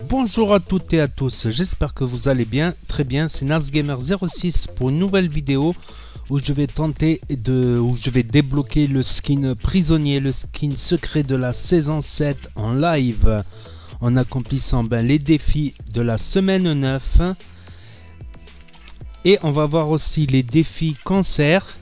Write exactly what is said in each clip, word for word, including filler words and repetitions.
Bonjour à toutes et à tous, j'espère que vous allez bien, très bien, c'est Nasgamer zéro six pour une nouvelle vidéo où je vais tenter de, où je vais débloquer le skin prisonnier, le skin secret de la saison sept en live en accomplissant ben, les défis de la semaine neuf et on va voir aussi les défis cancer.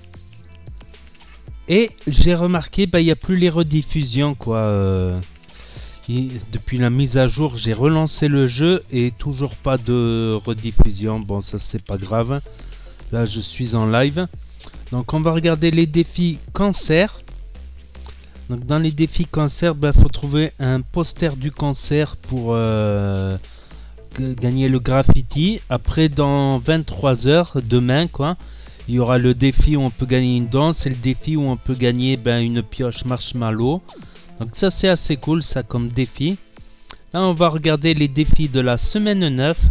Et j'ai remarqué, bah, il n'y a plus les rediffusions quoi. Euh, et depuis la mise à jour, j'ai relancé le jeu et toujours pas de rediffusion. Bon, ça c'est pas grave. Là, je suis en live. Donc, on va regarder les défis cancer. Donc, dans les défis cancer, il bah, faut trouver un poster du cancer pour euh, gagner le graffiti. Après, dans vingt-trois heures, demain quoi. Il y aura le défi où on peut gagner une danse et le défi où on peut gagner ben, une pioche marshmallow. Donc ça c'est assez cool ça comme défi. Là on va regarder les défis de la semaine neuf.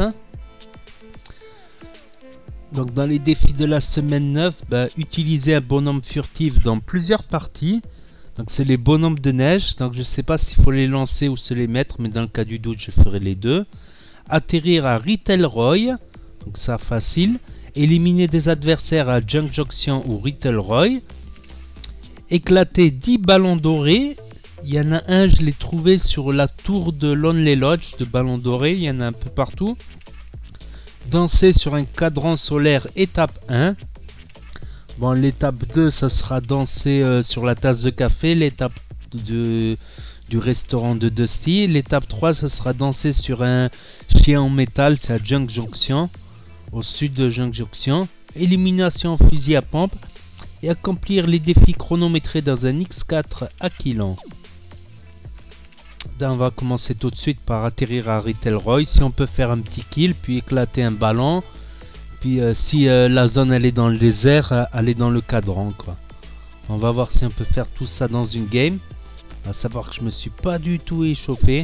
Donc dans les défis de la semaine neuf, ben, utiliser un bonhomme furtif dans plusieurs parties. Donc c'est les bonhommes de neige. Donc je ne sais pas s'il faut les lancer ou se les mettre, mais dans le cas du doute je ferai les deux. Atterrir à Retail Roy. Donc ça facile. Éliminer des adversaires à Junk Junction ou Retail Roy. Éclater dix ballons dorés. Il y en a un, je l'ai trouvé sur la tour de Lonely Lodge de ballons dorés. Il y en a un peu partout. Danser sur un cadran solaire étape un. Bon, l'étape deux, ça sera danser euh, sur la tasse de café. L'étape de, du restaurant de Dusty. L'étape trois, ça sera danser sur un chien en métal. C'est à Junk Junction. Au sud de Junk Junction, élimination fusil à pompe et accomplir les défis chronométrés dans un X quatre Aquilon. Là, on va commencer tout de suite par atterrir à Retail Roy. Si on peut faire un petit kill, puis éclater un ballon, puis euh, si euh, la zone elle est dans le désert, euh, aller dans le cadran quoi. On va voir si on peut faire tout ça dans une game. À savoir que je me suis pas du tout échauffé.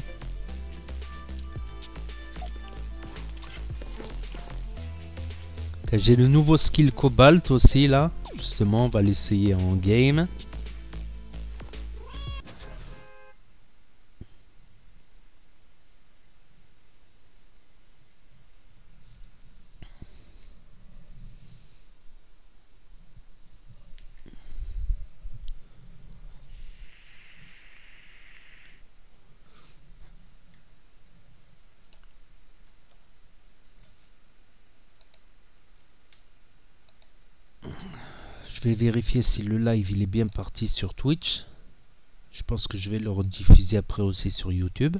J'ai le nouveau skill Cobalt aussi là. Justement, on va l'essayer en game. Je vais vérifier si le live il est bien parti sur Twitch. Je pense que je vais le rediffuser après aussi sur YouTube.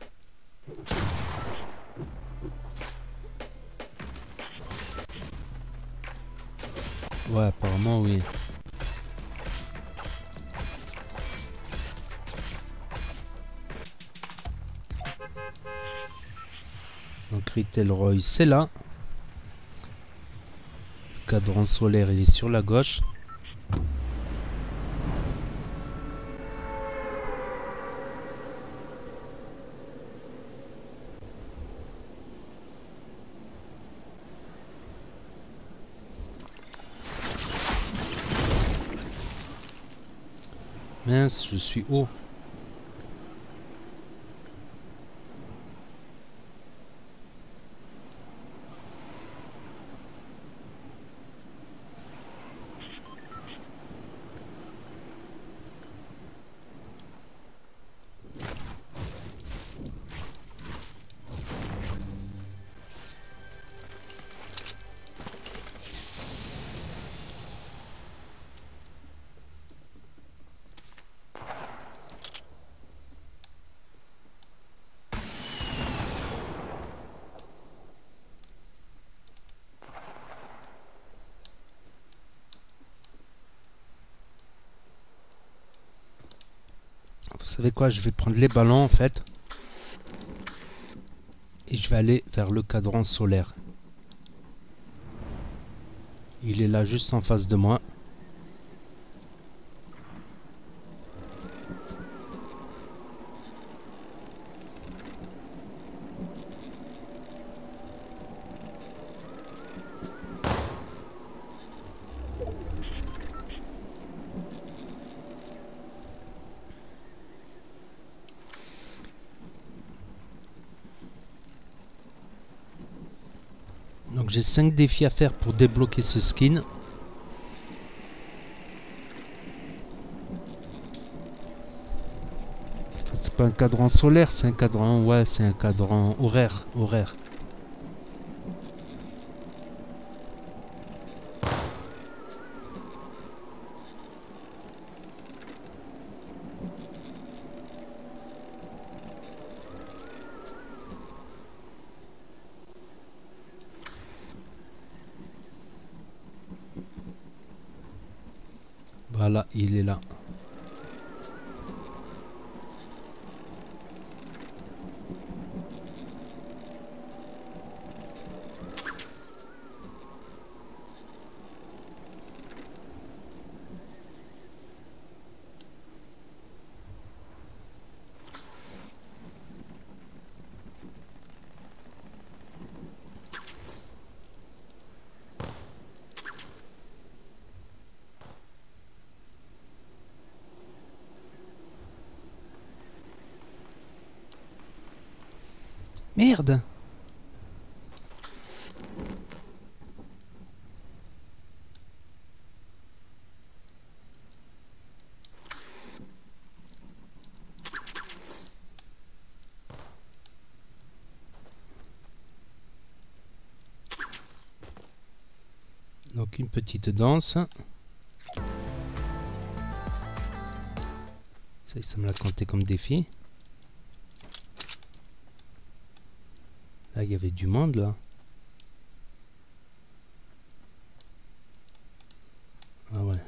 Ouais, apparemment oui. Donc Retail Roy c'est là. Le cadran solaire il est sur la gauche. Mince, je suis haut. Vous savez quoi, je vais prendre les ballons en fait. Et je vais aller vers le cadran solaire. Il est là juste en face de moi. Donc j'ai cinq défis à faire pour débloquer ce skin. C'est pas un cadran solaire, c'est un cadran, ouais, c'est un cadran horaire, horaire. Voilà, il est là. Merde! Donc une petite danse. Ça, ça me l'a compté comme défi. Là, il y avait du monde, là. Ah ouais.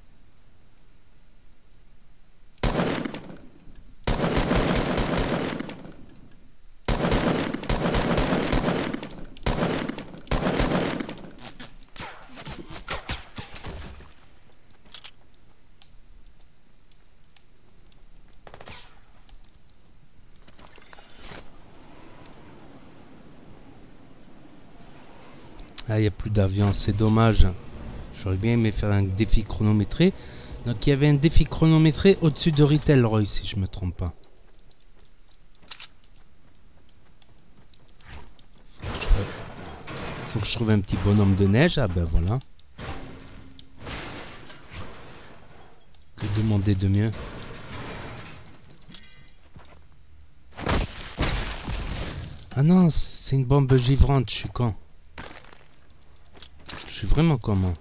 Ah, il n'y a plus d'avion, c'est dommage. J'aurais bien aimé faire un défi chronométré. Donc il y avait un défi chronométré au-dessus de Retail Roy, si je me trompe pas. Faut que je trouve un petit bonhomme de neige. Ah ben voilà. Que demander de mieux? Ah non, c'est une bombe givrante, je suis con. Je suis vraiment con, moi.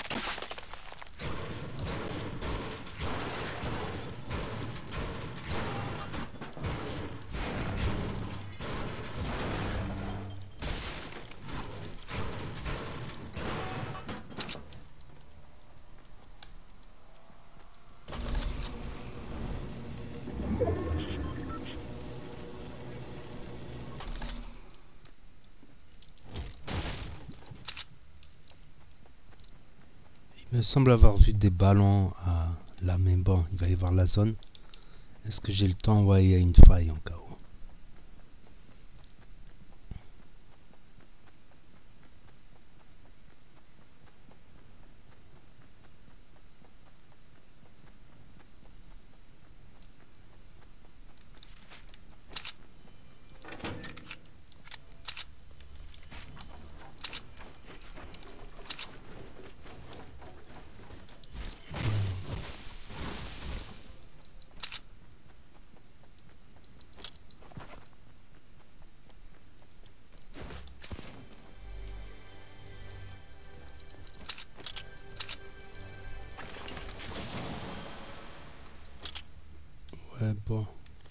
Il me semble avoir vu des ballons à là, mais bon, il va y avoir la zone. Est-ce que j'ai le temps? Ouais, il y a une faille en cas où. Ouais, bon.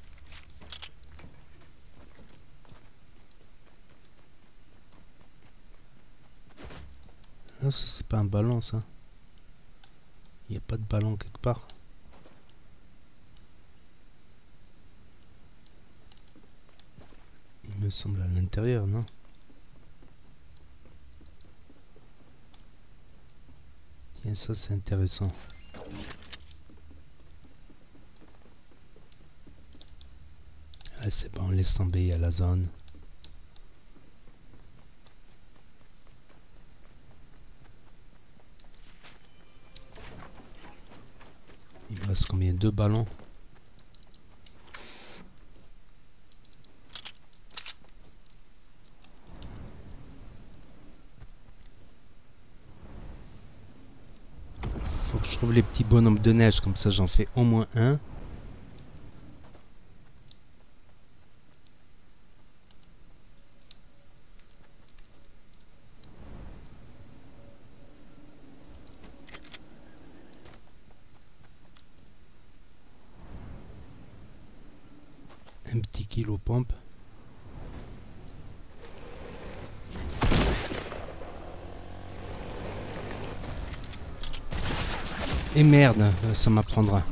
Ah, ça, c'est pas un ballon, ça. Il n'y a pas de ballon quelque part. Il me semble à l'intérieur, non? Tiens, ça, c'est intéressant. Ah, c'est bon, laisse tomber, il y a la zone. Il me reste combien? Deux ballons? trouve les petits bonhommes de neige, comme ça j'en fais au moins un. Un petit kilo pompe. Et merde, ça m'apprendra.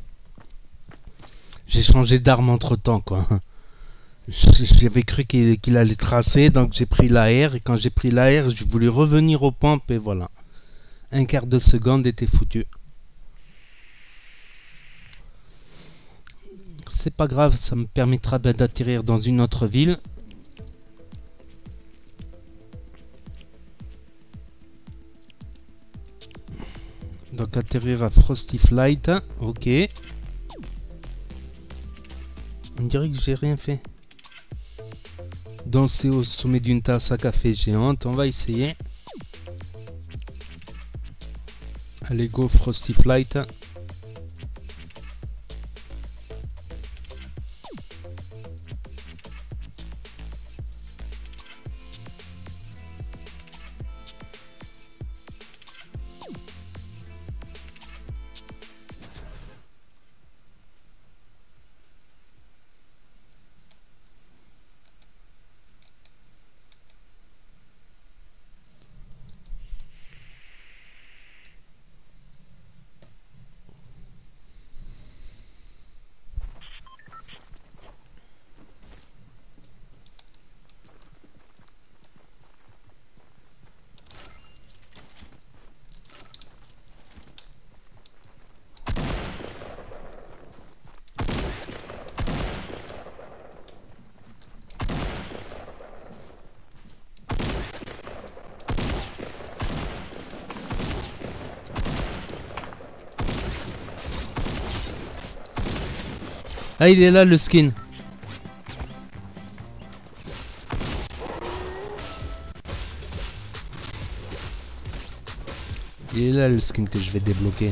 J'ai changé d'arme entre temps, quoi. J'avais cru qu'il qu'il allait tracer, donc j'ai pris l'A R. Et quand j'ai pris l'A R, j'ai voulu revenir aux pompes et voilà. Un quart de seconde était foutu. C'est pas grave, ça me permettra d'atterrir dans une autre ville. Donc atterrir à Frosty Flight, ok. On dirait que j'ai rien fait. Danser au sommet d'une tasse à café géante, on va essayer. Allez go Frosty Flight. Ah, il est là le skin. Il est là le skin que je vais débloquer.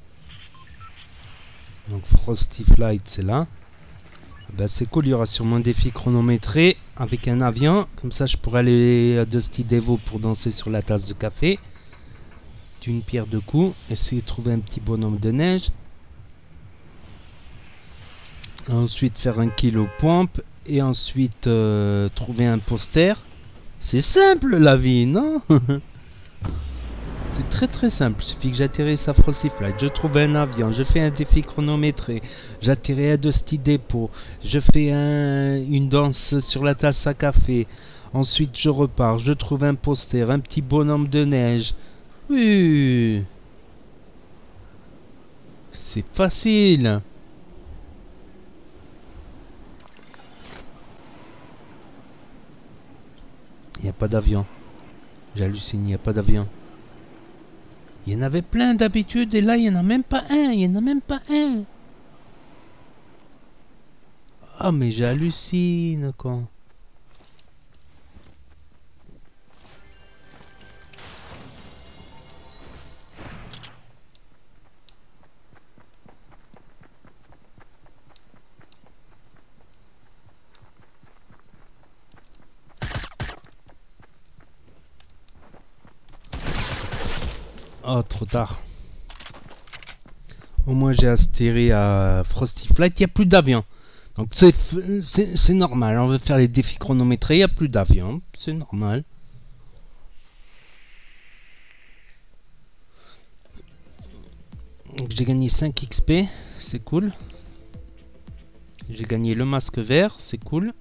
Donc Frosty Flight, c'est là. Ben, c'est cool, il y aura sûrement un défi chronométré avec un avion. Comme ça, je pourrais aller à Dusty Devo pour danser sur la tasse de café. D'une pierre deux coups. Essayer de trouver un petit bonhomme de neige. Ensuite faire un kilo pompe et ensuite euh, trouver un poster. C'est simple la vie, non? C'est très très simple. Il suffit que j'atterrisse à Frosty Flight, je trouve un avion, je fais un défi chronométré, j'atterris à Dusty Depot, je fais un, une danse sur la tasse à café. Ensuite je repars, je trouve un poster, un petit bonhomme de neige. Oui, c'est facile. Il n'y a pas d'avion. J'hallucine, il n'y a pas d'avion. Il y en avait plein d'habitude et là il n'y en a même pas un. Il n'y en a même pas un. Ah mais j'hallucine quoi. Oh, trop tard. Au moins j'ai atterri à Frosty Flight, il n'y a plus d'avion. Donc c'est normal, on veut faire les défis chronométrés, il n'y a plus d'avion, c'est normal. J'ai gagné cinq X P, c'est cool. J'ai gagné le masque vert, c'est cool.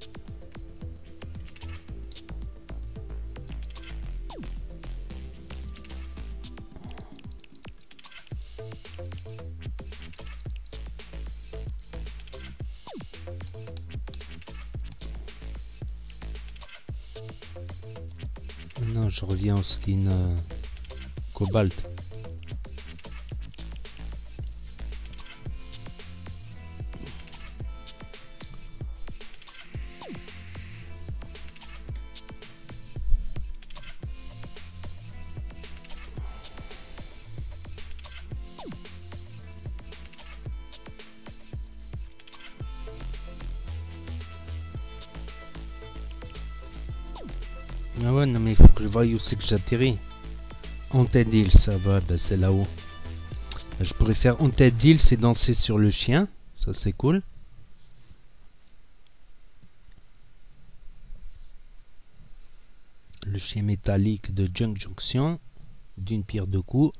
Non, je reviens au skin euh, Cobalt. Ah ouais, non mais il faut que je voie où c'est que j'atterris. Haunted Hill, ça va, bah c'est là-haut. Je pourrais faire Haunted Hill, c'est danser sur le chien. Ça c'est cool. Le chien métallique de Junk Junction. D'une pierre deux coups.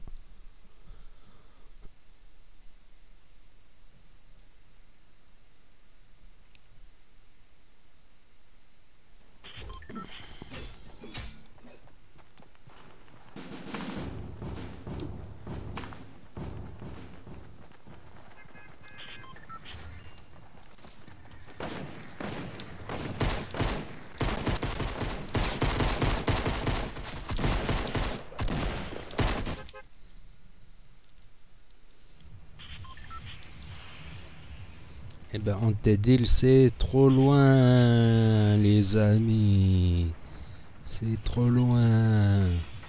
Eh ben, Haunted Hill, c'est trop loin, les amis. C'est trop loin.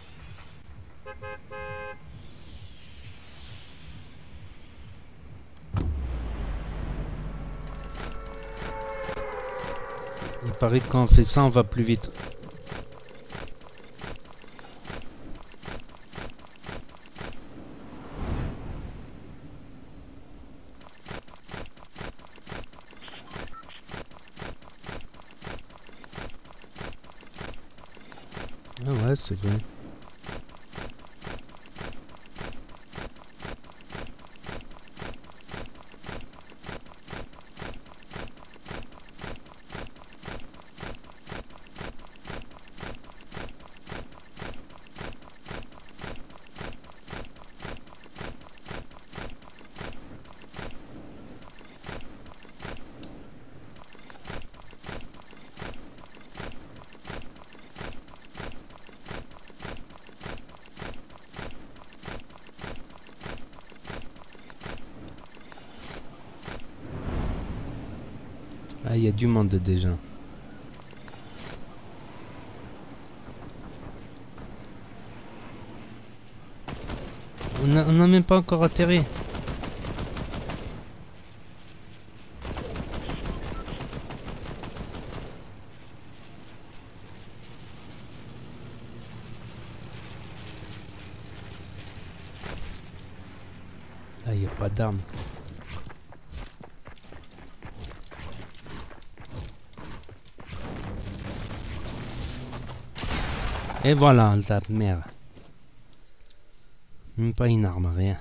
Il paraît que quand on fait ça, on va plus vite. Ah ouais, c'est vrai. Ah, il y a du monde déjà. On n'a même pas encore atterri. Là, il n'y a pas d'armes. Et voilà, la merde. Même pas une arme, rien.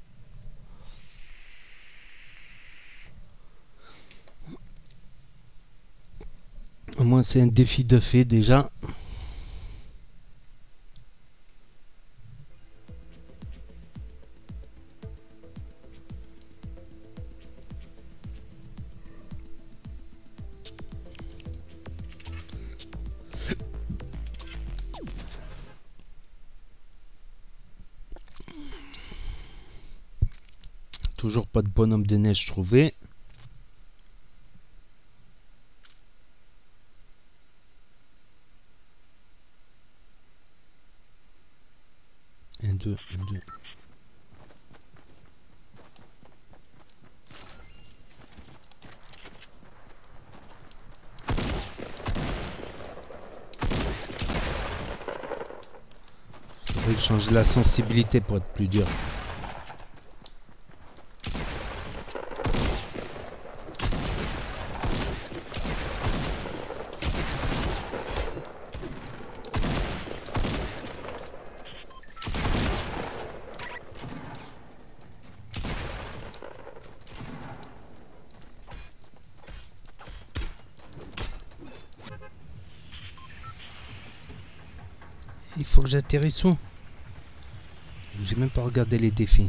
Au moins c'est un défi de fait déjà. Toujours pas de bonhomme de neige trouvé. Un, deux, un, deux. Faudrait que je change la sensibilité pour être plus dur. Il faut que j'atterrisse où? J'ai même pas regardé les défis.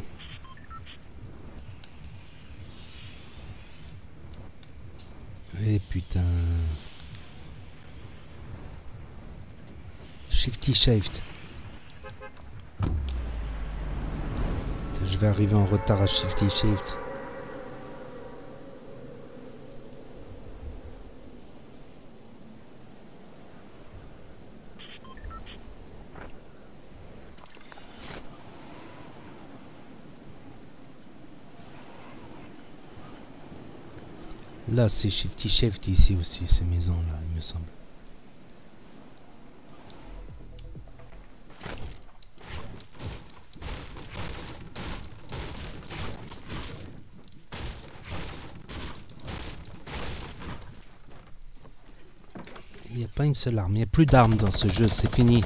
Eh putain. Shifty shift. Je vais arriver en retard à Shifty shift. Là, c'est Shifty Shift ici aussi, ces maisons-là, il me semble. Il n'y a pas une seule arme. Il n'y a plus d'armes dans ce jeu. C'est fini.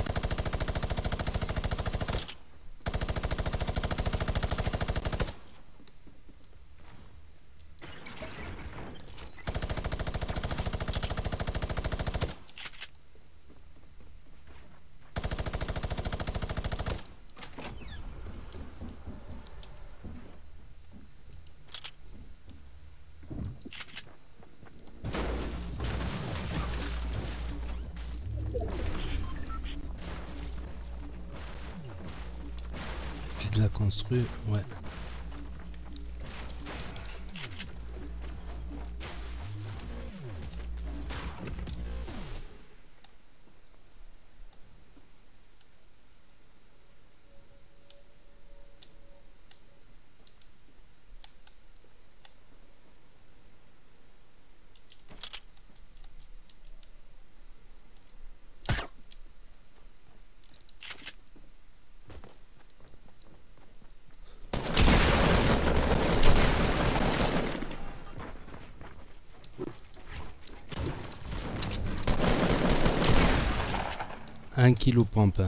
De la construire, ouais. Un kilo pompe.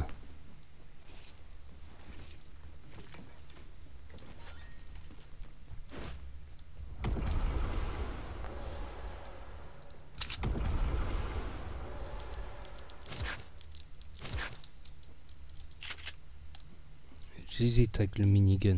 J'hésite avec le minigun.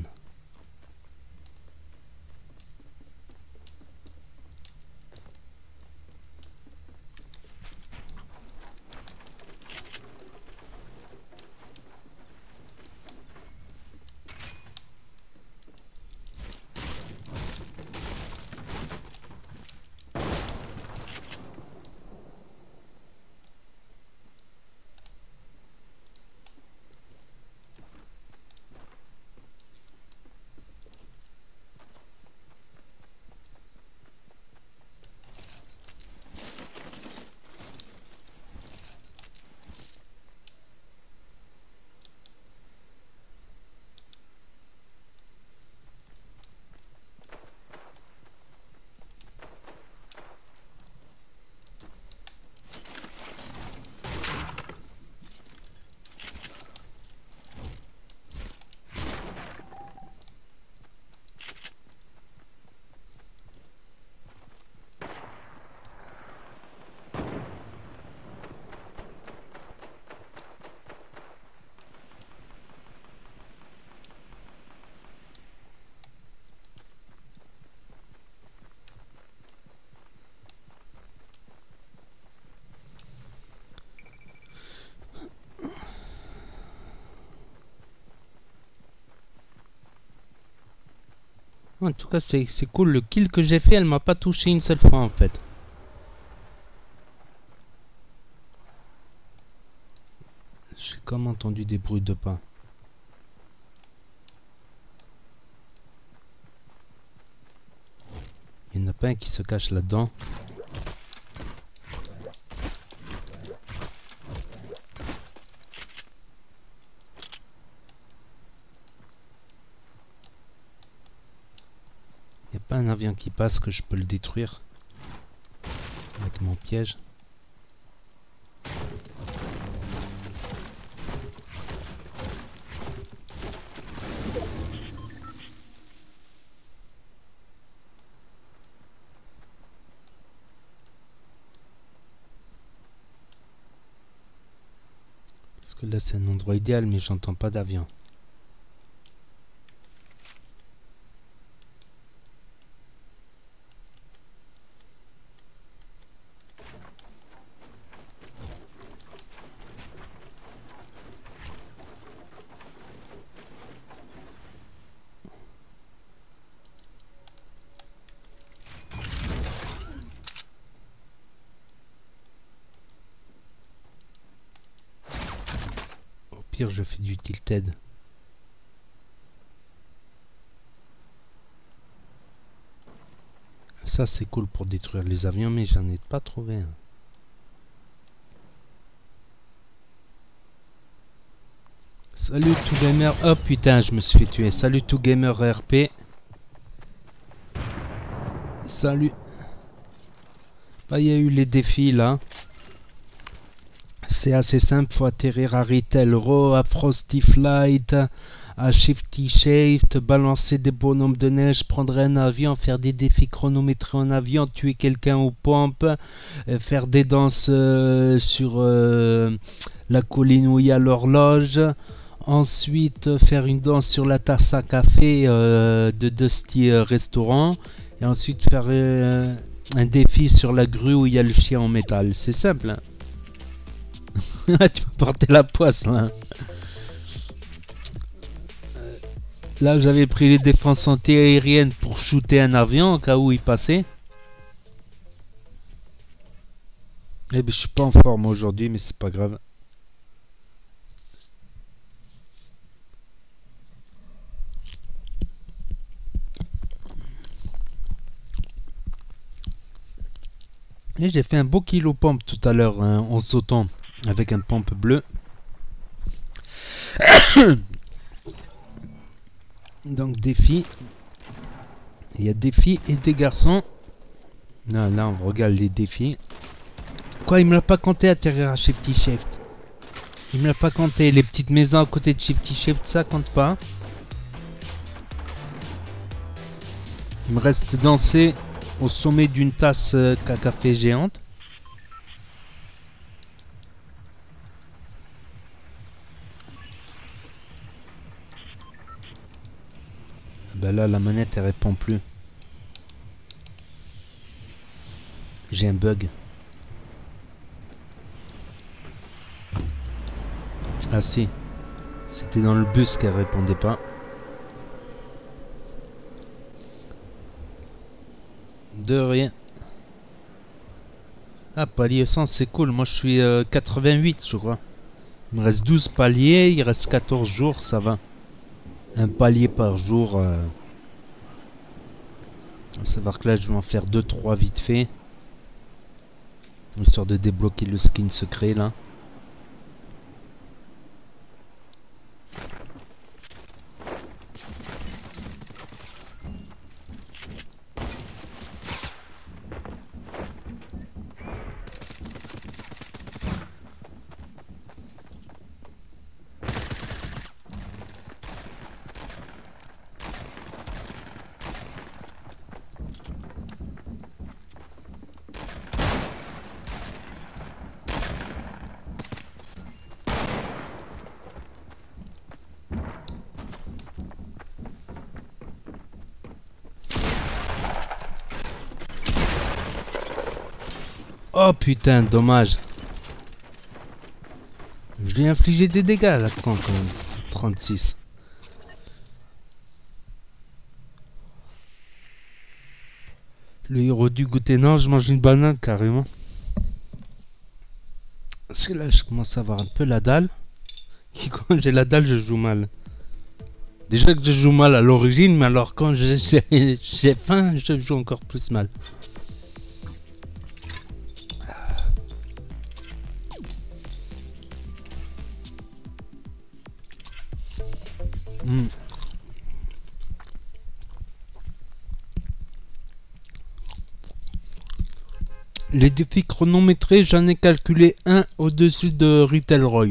En tout cas, c'est cool. Le kill que j'ai fait, elle m'a pas touché une seule fois en fait. J'ai comme entendu des bruits de pas. Il n'y en a pas un qui se cache là-dedans. Il n'y a pas un avion qui passe que je peux le détruire avec mon piège. Parce que là c'est un endroit idéal mais j'entends pas d'avion. Pire, je fais du tilted. Ça c'est cool pour détruire les avions mais j'en ai pas trouvé un. Salut tout gamer. Oh putain, je me suis fait tuer. Salut tout gamer R P. Salut. Bah il y a eu les défis là. C'est assez simple, faut atterrir à Retail Row, à Frosty Flight, à Shifty Shaft, balancer des bonhommes de neige, prendre un avion, faire des défis chronométrés en avion, tuer quelqu'un aux pompes, euh, faire des danses euh, sur euh, la colline où il y a l'horloge. Ensuite, euh, faire une danse sur la tasse à café euh, de Dusty euh, Restaurant. Et ensuite, faire euh, un défi sur la grue où il y a le chien en métal. C'est simple, hein. Tu peux porter la poisse là. Euh, Là j'avais pris les défenses anti-aériennes pour shooter un avion au cas où il passait. Eh ben je suis pas en forme aujourd'hui mais c'est pas grave. Et j'ai fait un beau kilo pompe tout à l'heure hein, en sautant avec un pompe bleu. Donc défi. Il y a des filles et des garçons. Là, là on regarde les défis. Quoi, il me l'a pas compté atterrir à Shifty Shaft. Il me l'a pas compté. Les petites maisons à côté de Shifty Shaft, ça compte pas. Il me reste danser au sommet d'une tasse euh, à café géante. Ben là, la manette, elle répond plus. J'ai un bug. Ah si. C'était dans le bus qu'elle répondait pas. De rien. Ah, palier cent, c'est cool. Moi, je suis euh, quatre-vingt-huit, je crois. Il me reste douze paliers. Il reste quatorze jours, ça va. Un palier par jour. Euh... Faut savoir que là, je vais en faire deux trois vite fait. Histoire de débloquer le skin secret, là. Oh putain, dommage. Je lui ai infligé des dégâts là quand même. trente-six. Le héros du goûter, non, je mange une banane carrément. Parce que là, je commence à avoir un peu la dalle. Et quand j'ai la dalle, je joue mal. Déjà que je joue mal à l'origine, mais alors quand j'ai j'ai faim, je joue encore plus mal. Mm. Les défis chronométrés, j'en ai calculé un au-dessus de Retail Roy.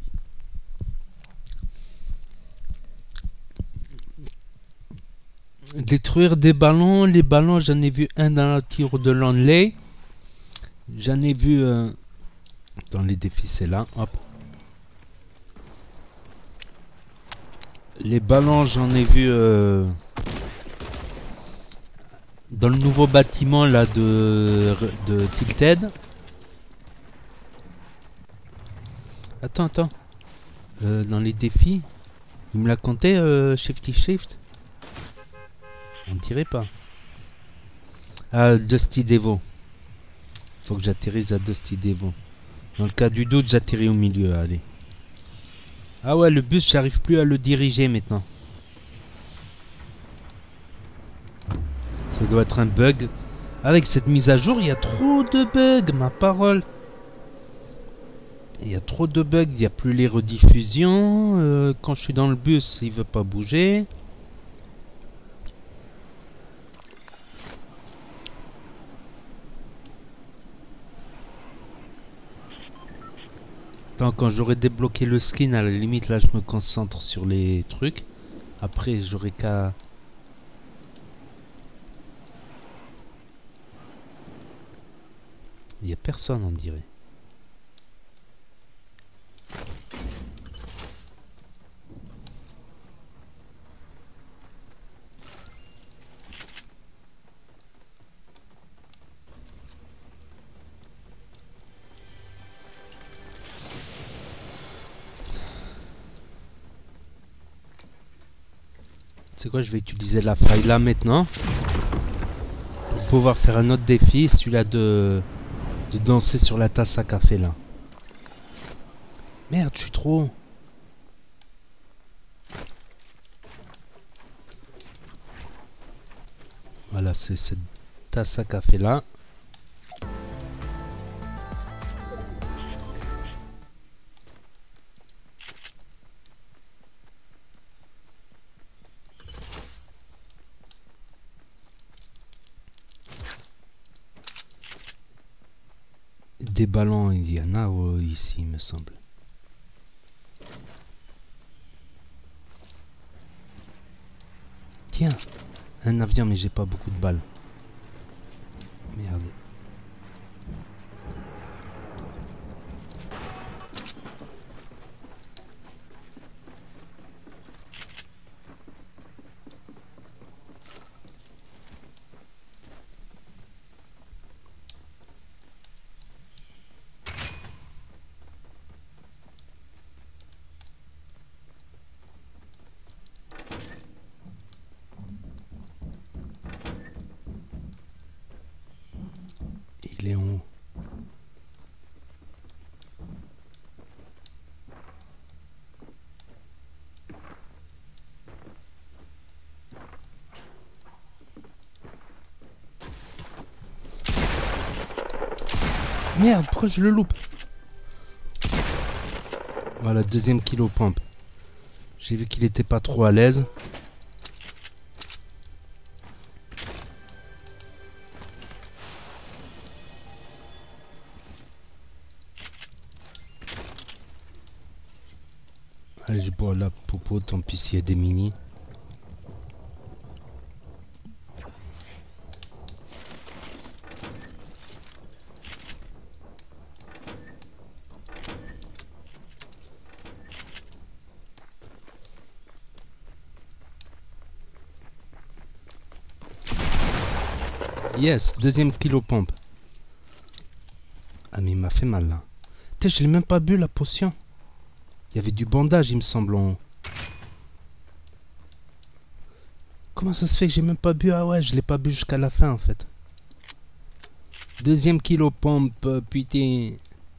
Détruire des ballons. Les ballons, j'en ai vu un dans la tire de Lonley. J'en ai vu euh, dans les défis, c'est là. Hop. Les ballons, j'en ai vu euh, dans le nouveau bâtiment là de, de Tilted. Attends, attends. Euh, dans les défis, il me l'a compté, euh, Shifty Shift. On dirait pas. Ah, Dusty Devo. Faut que j'atterrisse à Dusty Devo. Dans le cas du doute, j'atterris au milieu, allez. Ah ouais, le bus, j'arrive plus à le diriger maintenant. Ça doit être un bug. Avec cette mise à jour, il y a trop de bugs, ma parole. Il y a trop de bugs, il n'y a plus les rediffusions. Euh, quand je suis dans le bus, il veut pas bouger. Attends, quand j'aurai débloqué le skin, à la limite, là, je me concentre sur les trucs. Après, j'aurai qu'à... Il n'y a personne, on dirait. C'est quoi, je vais utiliser la faille là maintenant pour pouvoir faire un autre défi, celui-là de de danser sur la tasse à café là. Merde, je suis trop haut. Voilà, c'est cette tasse à café là. Des ballons, il y en a oh, ici, il me semble. Tiens, un avion, mais j'ai pas beaucoup de balles. Merde. Il est en haut. Merde, pourquoi je le loupe? Voilà, deuxième kilo pompe. J'ai vu qu'il était pas trop à l'aise. Allez, je bois la popo, tant pis s'il y a des mini. Yes, deuxième kilo pompe. Ah mais il m'a fait mal là. Putain, je l'ai même pas bu la potion. Il y avait du bandage, il me semble en haut. Comment ça se fait que j'ai même pas bu? Ah ouais, je l'ai pas bu jusqu'à la fin en fait. Deuxième kilo pompe, putain.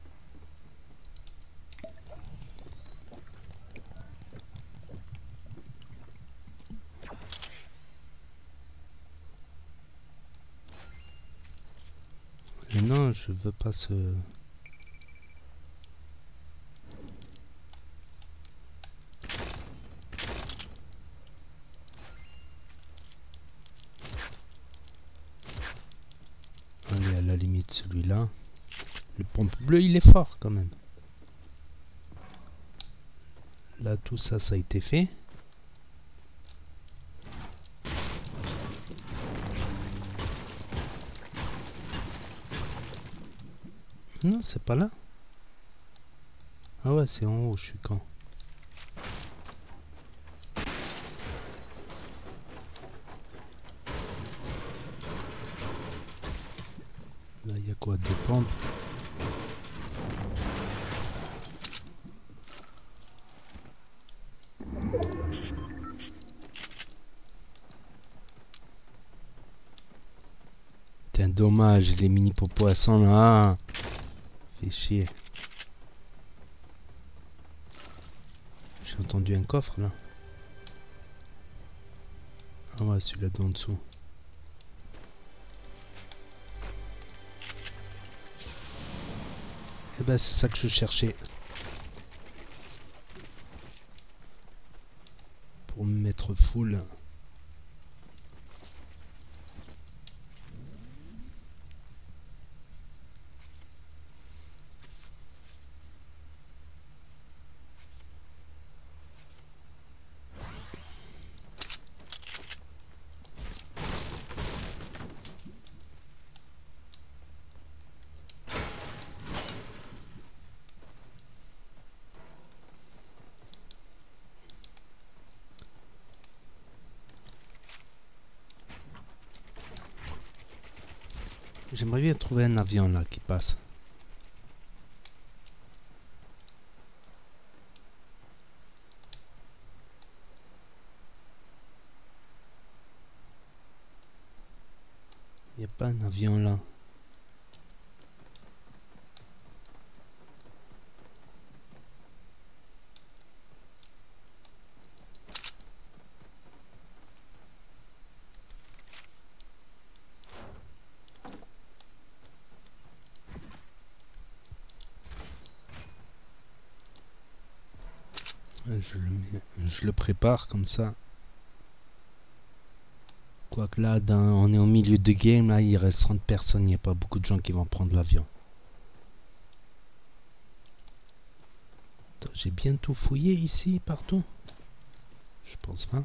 Mais non, je veux pas ce... Allez, à la limite, celui-là. Le pompe bleu, il est fort quand même. Là, tout ça, ça a été fait. Non, c'est pas là. Ah ouais, c'est en haut, je suis quand. Là, il y a quoi? Deux pompes. Putain, dommage, les mini poissons là. Fait chier. J'ai entendu un coffre là. Ah ouais, celui-là d'en dessous. Eh ben, c'est ça que je cherchais. Pour me mettre full. J'aimerais bien trouver un avion là qui passe. Il n'y a pas un avion là. Je le, mets, je le prépare comme ça. Quoique là, dans, on est au milieu de game, là, il reste trente personnes, il n'y a pas beaucoup de gens qui vont prendre l'avion. J'ai bien tout fouillé ici, partout. Je pense pas.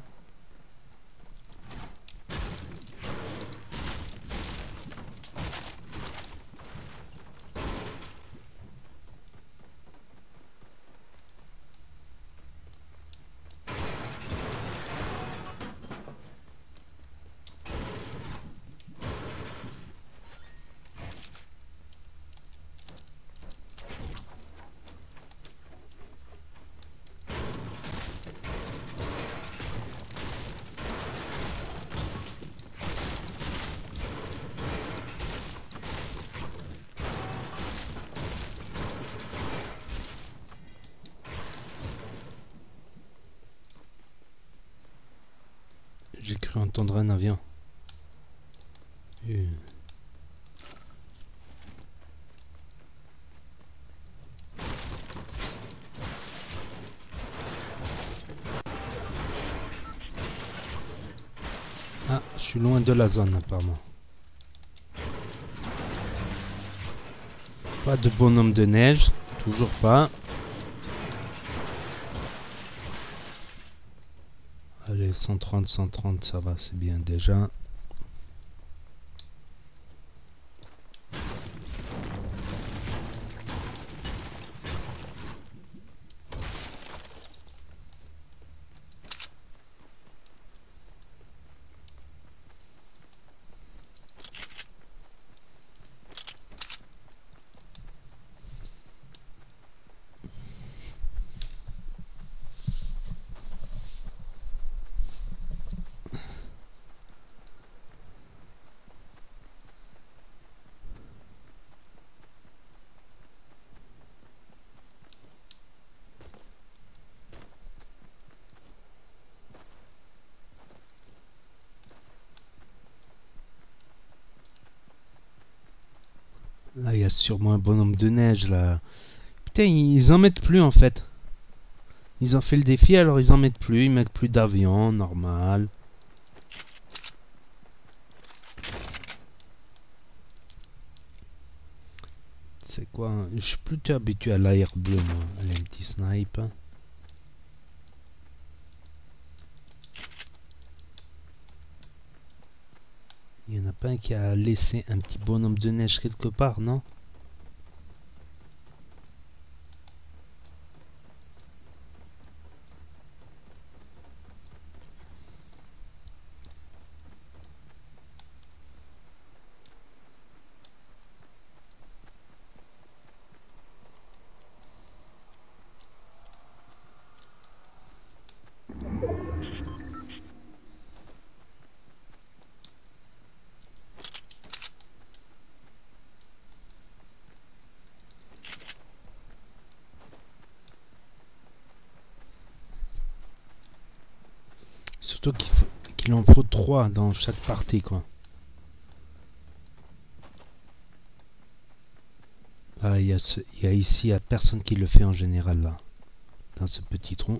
J'ai cru entendre un avion. Euh. Ah, je suis loin de la zone apparemment. Pas de bonhomme de neige, toujours pas. Allez, cent trente, cent trente, ça va, c'est bien déjà. Là, il y a sûrement un bonhomme de neige, là. Putain, ils en mettent plus, en fait. Ils ont fait le défi, alors ils en mettent plus. Ils mettent plus d'avions, normal. C'est quoi hein? Je suis plutôt habitué à l'air bleu, moi. Allez, un petit snipe. Il n'y en a pas un qui a laissé un petit bonhomme de neige quelque part, non? Surtout qu'il faut, qu'il en faut trois dans chaque partie, quoi. Ah, il y a ce, il y a ici, il y a personne qui le fait en général, là. Dans ce petit trou.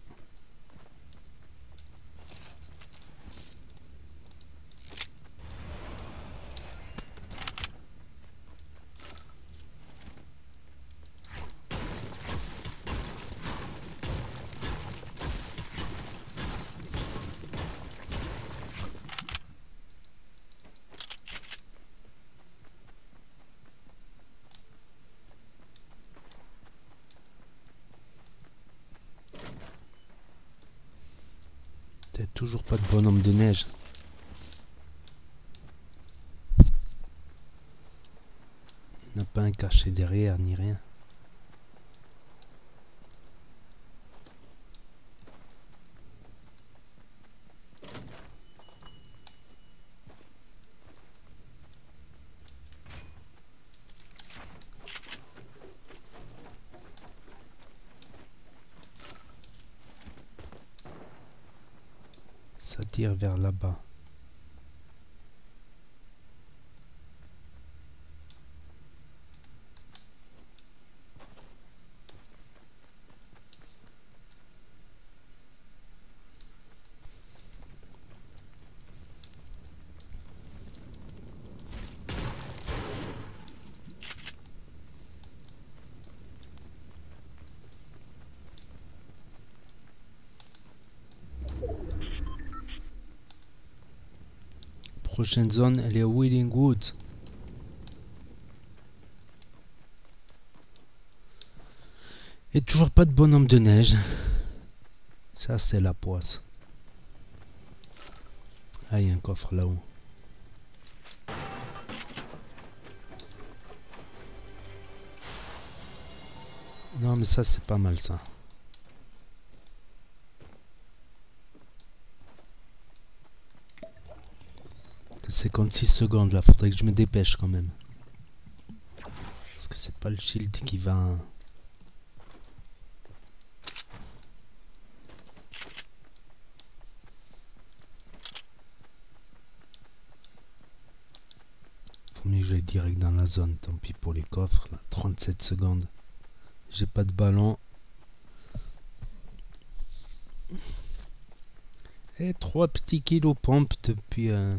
T'as toujours pas de bonhomme de neige. n'a pas un cachet derrière ni rien. Ça tire vers là-bas. Prochaine zone, elle est à Wailing Woods. Et toujours pas de bonhomme de neige. Ça, c'est la poisse. Ah, il y a un coffre là-haut. Non, mais ça, c'est pas mal, ça. cinquante-six secondes là, faudrait que je me dépêche quand même. Parce que c'est pas le shield qui va... Faut mieux que j'aille direct dans la zone, tant pis pour les coffres là. trente-sept secondes. J'ai pas de ballon. Et trois petits kilos pompe depuis... Euh...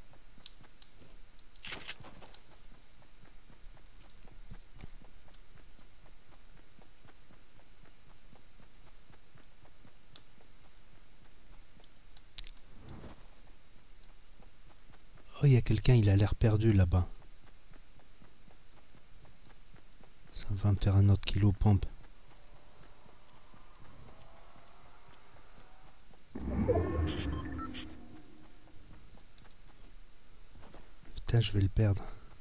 Oh, il y a quelqu'un, il a l'air perdu là-bas. Ça va me faire un autre kilo pompe. Putain, je vais le perdre.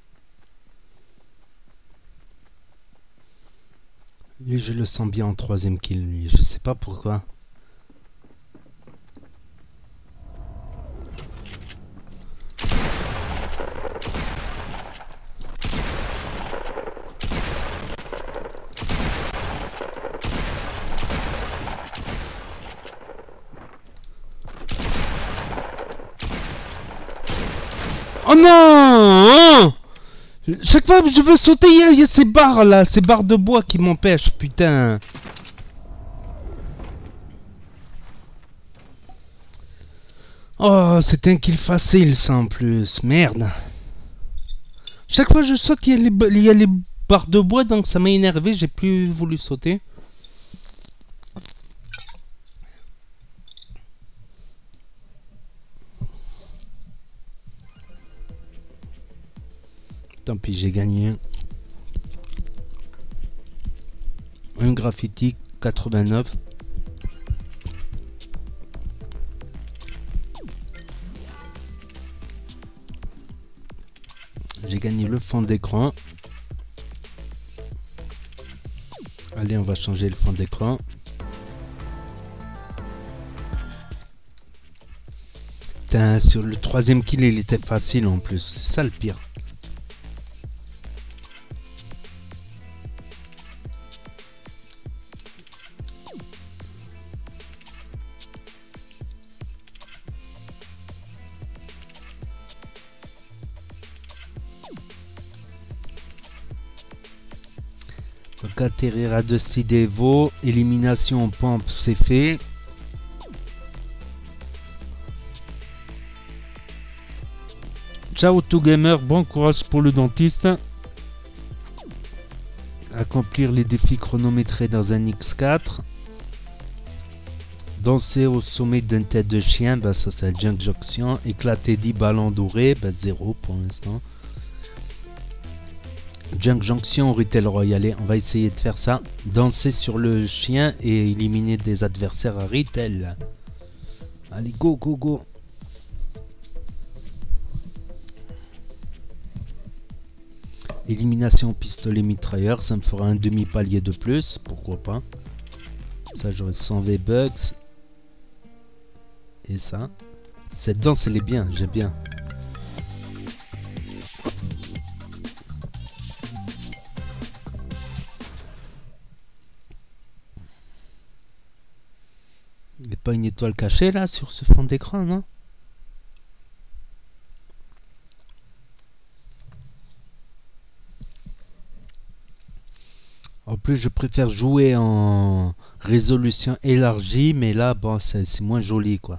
Lui, je le sens bien en troisième kill, lui. Je sais pas pourquoi. Oh non! Chaque fois que je veux sauter, il y, a, il y a ces barres là, ces barres de bois qui m'empêchent, putain. Oh, c'était un kill facile ça en plus, merde. Chaque fois que je saute, il y a les, il y a les barres de bois, donc ça m'a énervé, j'ai plus voulu sauter. Tant pis, j'ai gagné. Un graffiti quatre-vingt-neuf. J'ai gagné le fond d'écran. Allez, on va changer le fond d'écran. Putain, sur le troisième kill, il était facile en plus. C'est ça le pire. Donc atterrir à deux Devo, élimination en pompe, c'est fait. Ciao tout gamer, bon courage pour le dentiste. Accomplir les défis chronométrés dans un X quatre. Danser au sommet d'une tête de chien, bah ça c'est Junk Junction. Éclater dix ballons dorés, bah zéro pour l'instant. Junk Junction, Retail Royale, on va essayer de faire ça. Danser sur le chien et éliminer des adversaires à Retail. Allez, go, go, go. Élimination au pistolet mitrailleur, ça me fera un demi-palier de plus, pourquoi pas. Ça j'aurai cent V-Bucks. Et ça. Cette danse elle est bien, j'aime bien. Il n'y a pas une étoile cachée là sur ce fond d'écran, non? En plus, je préfère jouer en résolution élargie, mais là, bon, c'est moins joli, quoi.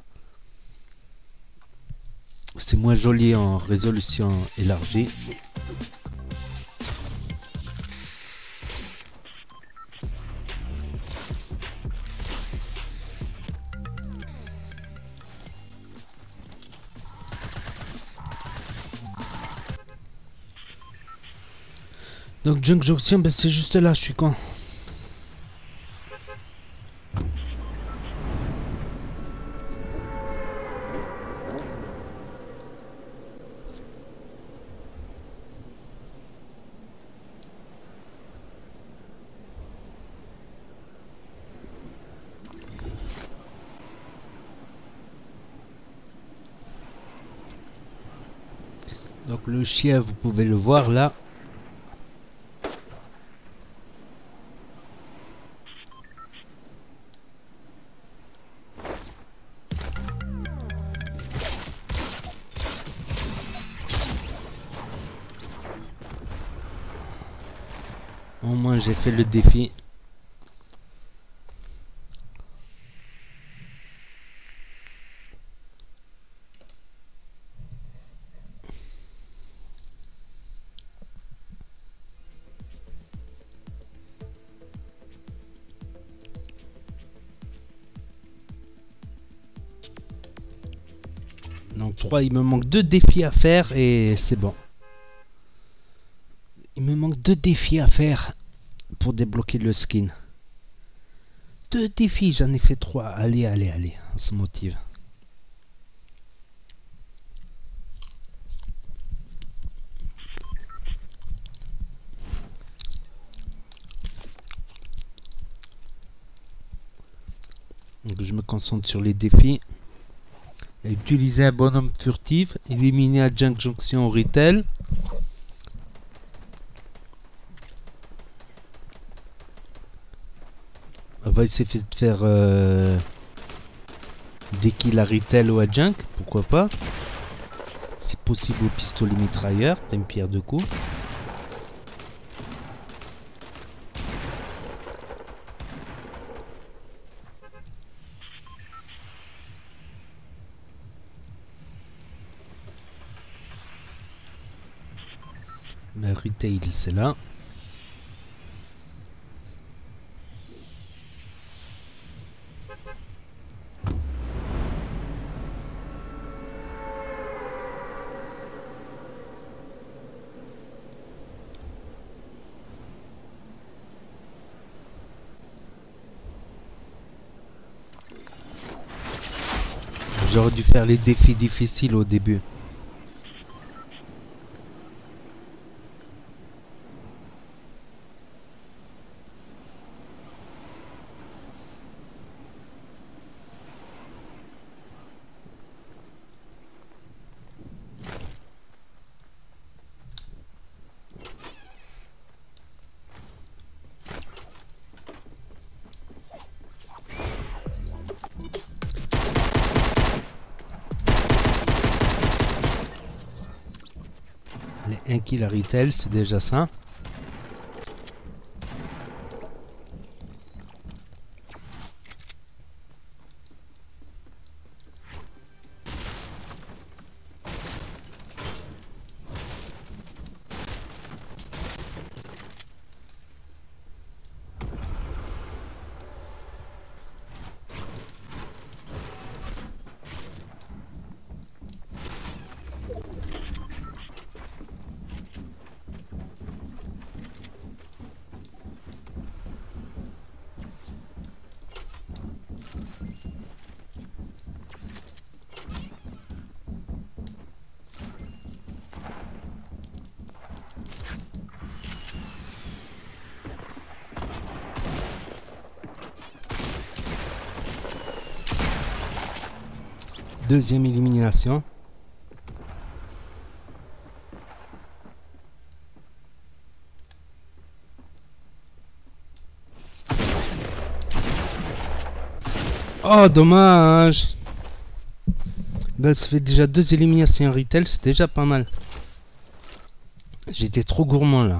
C'est moins joli en résolution élargie. Donc Junk Junction, ben c'est juste là, je suis con. Donc le chien, vous pouvez le voir là. Au moins j'ai fait le défi. Donc trois, il me manque deux défis à faire et c'est bon. Il me manque deux défis à faire pour débloquer le skin. Deux défis, j'en ai fait trois. Allez, allez, allez, on se motive. Donc je me concentre sur les défis. Utiliser un bonhomme furtif, éliminer un Junk Junction au retail. On va essayer de faire euh, des kills à retail ou à junk, pourquoi pas. Si possible au pistolet mitrailleur, t'as une pierre de coups. Le retail c'est là. J'aurais dû faire les défis difficiles au début. Un kill à retail, c'est déjà ça. Deuxième élimination. Oh, dommage. Ben, ça fait déjà deux éliminations en retail, c'est déjà pas mal. J'étais trop gourmand là.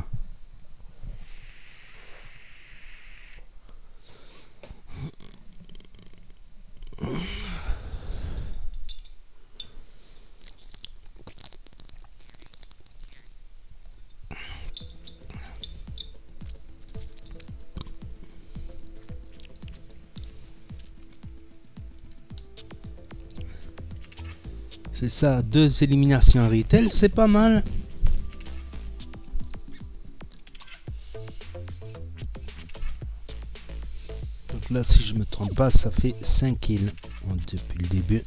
C'est ça, deux éliminations en retail, c'est pas mal. Donc là, si je me trompe pas, ça fait cinq kills depuis le début.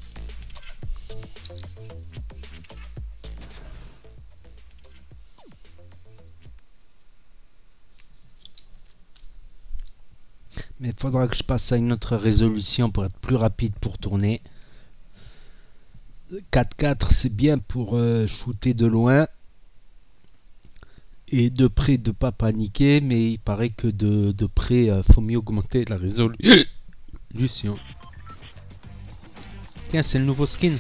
Mais il faudra que je passe à une autre résolution pour être plus rapide pour tourner. quatre quatre, c'est bien pour euh, shooter de loin. Et de près, de pas paniquer. Mais il paraît que de, de près, euh, faut mieux augmenter la résolution. Tiens, c'est le nouveau skin.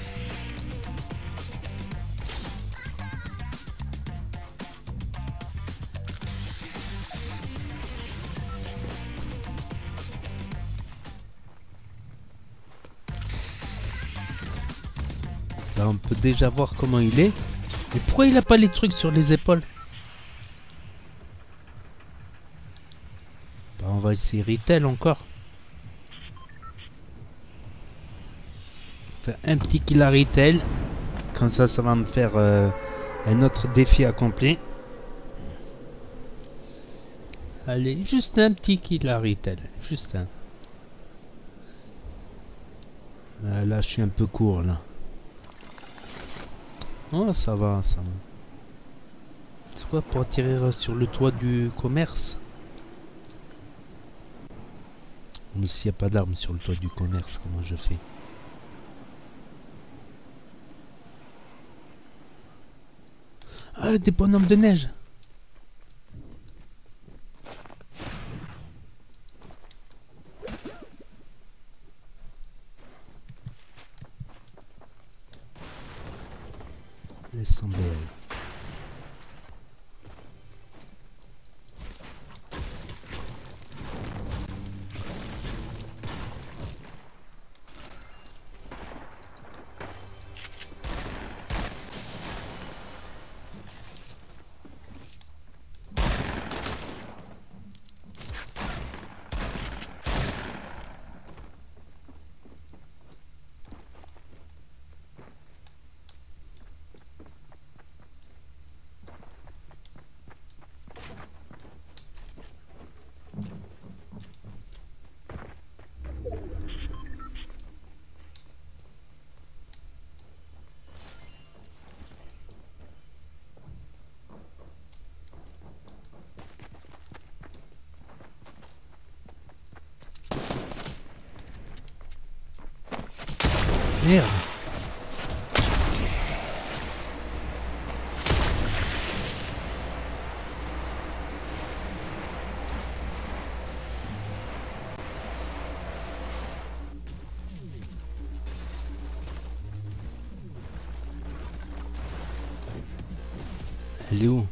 Là, on peut déjà voir comment il est. Mais pourquoi il a pas les trucs sur les épaules? Bah, on va essayer retail encore. Faire un petit kill à retail. Comme ça, ça va me faire euh, un autre défi accompli. Allez, juste un petit kill à retail. Juste un. Là, là, je suis un peu court, là. Oh, ça va, ça va. C'est quoi pour tirer sur le toit du commerce? Mais s'il n'y a pas d'armes sur le toit du commerce, comment je fais? Ah, des bonhommes de neige! Laisse tomber. Merde. Elle est où?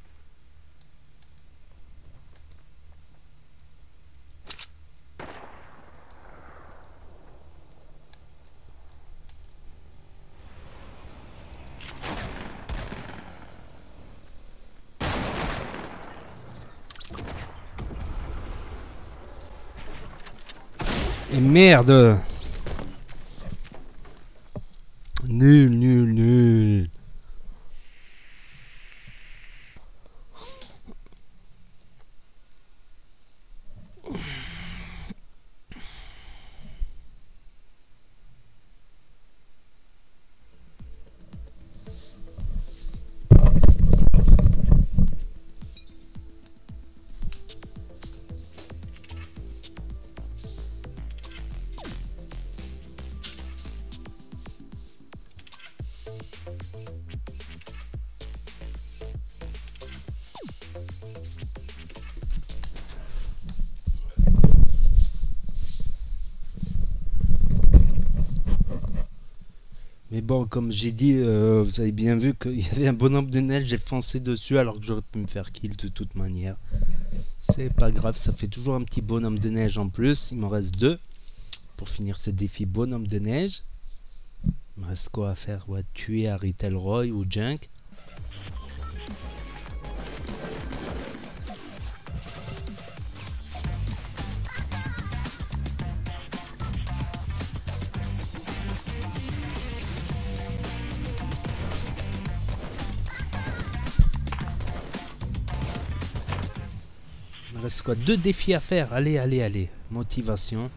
Et merde. Nul, nul, nul. Mais bon, comme j'ai dit, euh, vous avez bien vu qu'il y avait un bonhomme de neige, j'ai foncé dessus alors que j'aurais pu me faire kill de toute manière. C'est pas grave, ça fait toujours un petit bonhomme de neige en plus. Il m'en reste deux pour finir ce défi bonhomme de neige. Il me reste quoi à faire? Ouais, tuer Harry Telroy ou Junk. Il me reste quoi? Deux défis à faire. Allez, allez, allez. Motivation.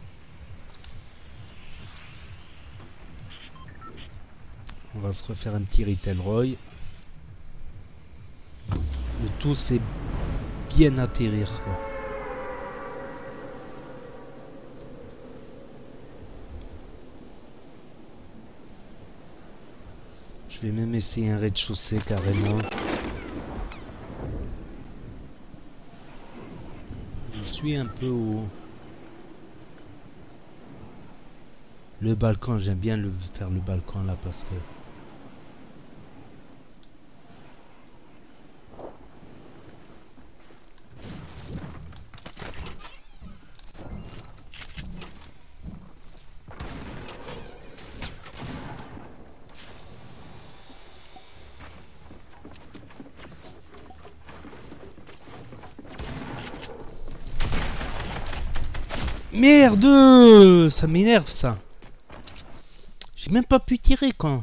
On va se refaire un petit Ritelroy. Le tout, c'est bien atterrir, quoi. Je vais même essayer un rez-de-chaussée carrément. Je suis un peu au... Le balcon, j'aime bien le faire le balcon là parce que... Merde! Ça m'énerve ça. J'ai même pas pu tirer quand.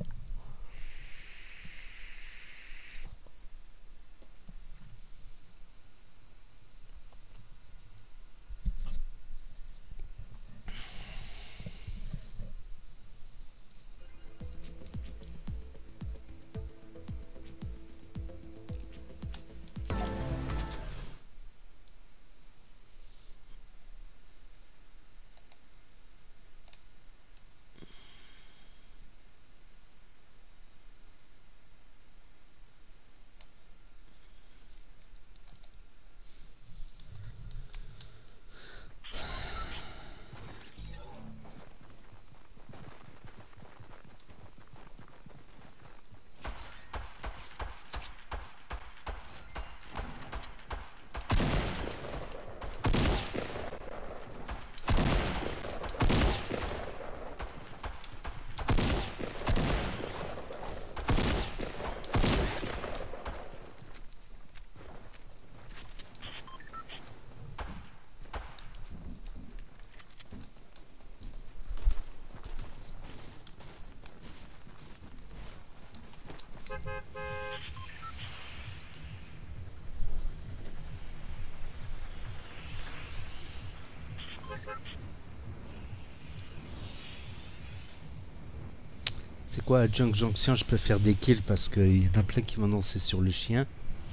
C'est quoi à Junk Junction? Je peux faire des kills parce qu'il y en a plein qui vont danser sur le chien.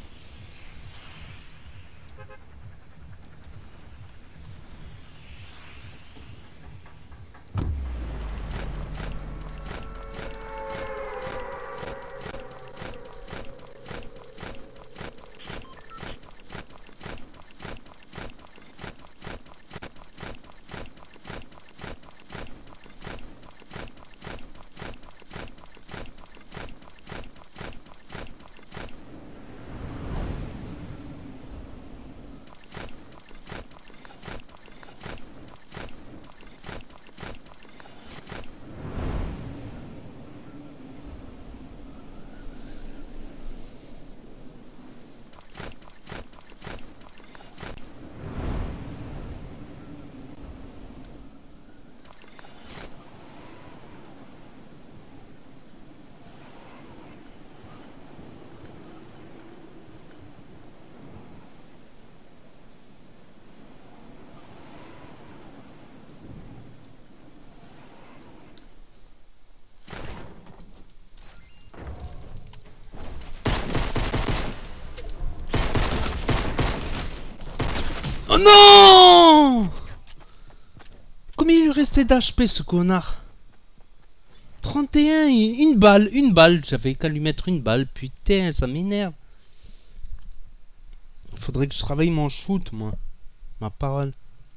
Oh non! Combien il lui restait d'H P ce connard? trente et un, une balle, une balle. J'avais qu'à lui mettre une balle. Putain, ça m'énerve. faudrait que je travaille mon shoot, moi. Ma parole.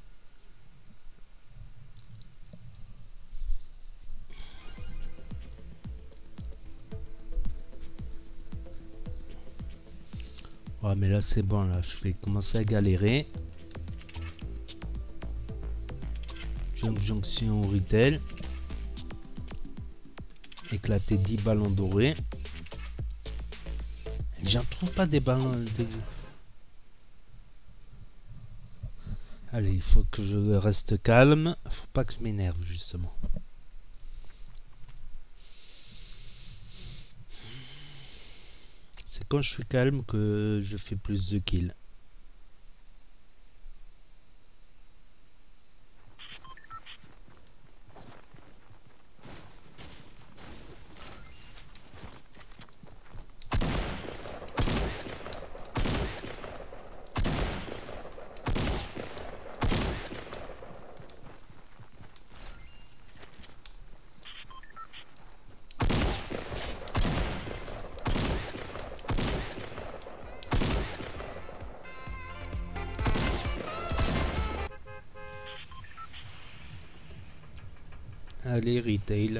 Ouais, mais là, c'est bon, là. Je vais commencer à galérer. Jonction au retail. Éclater dix ballons dorés. J'en trouve pas des ballons. De... Allez, il faut que je reste calme. Faut pas que je m'énerve, justement. C'est quand je suis calme que je fais plus de kills. Allez, retail.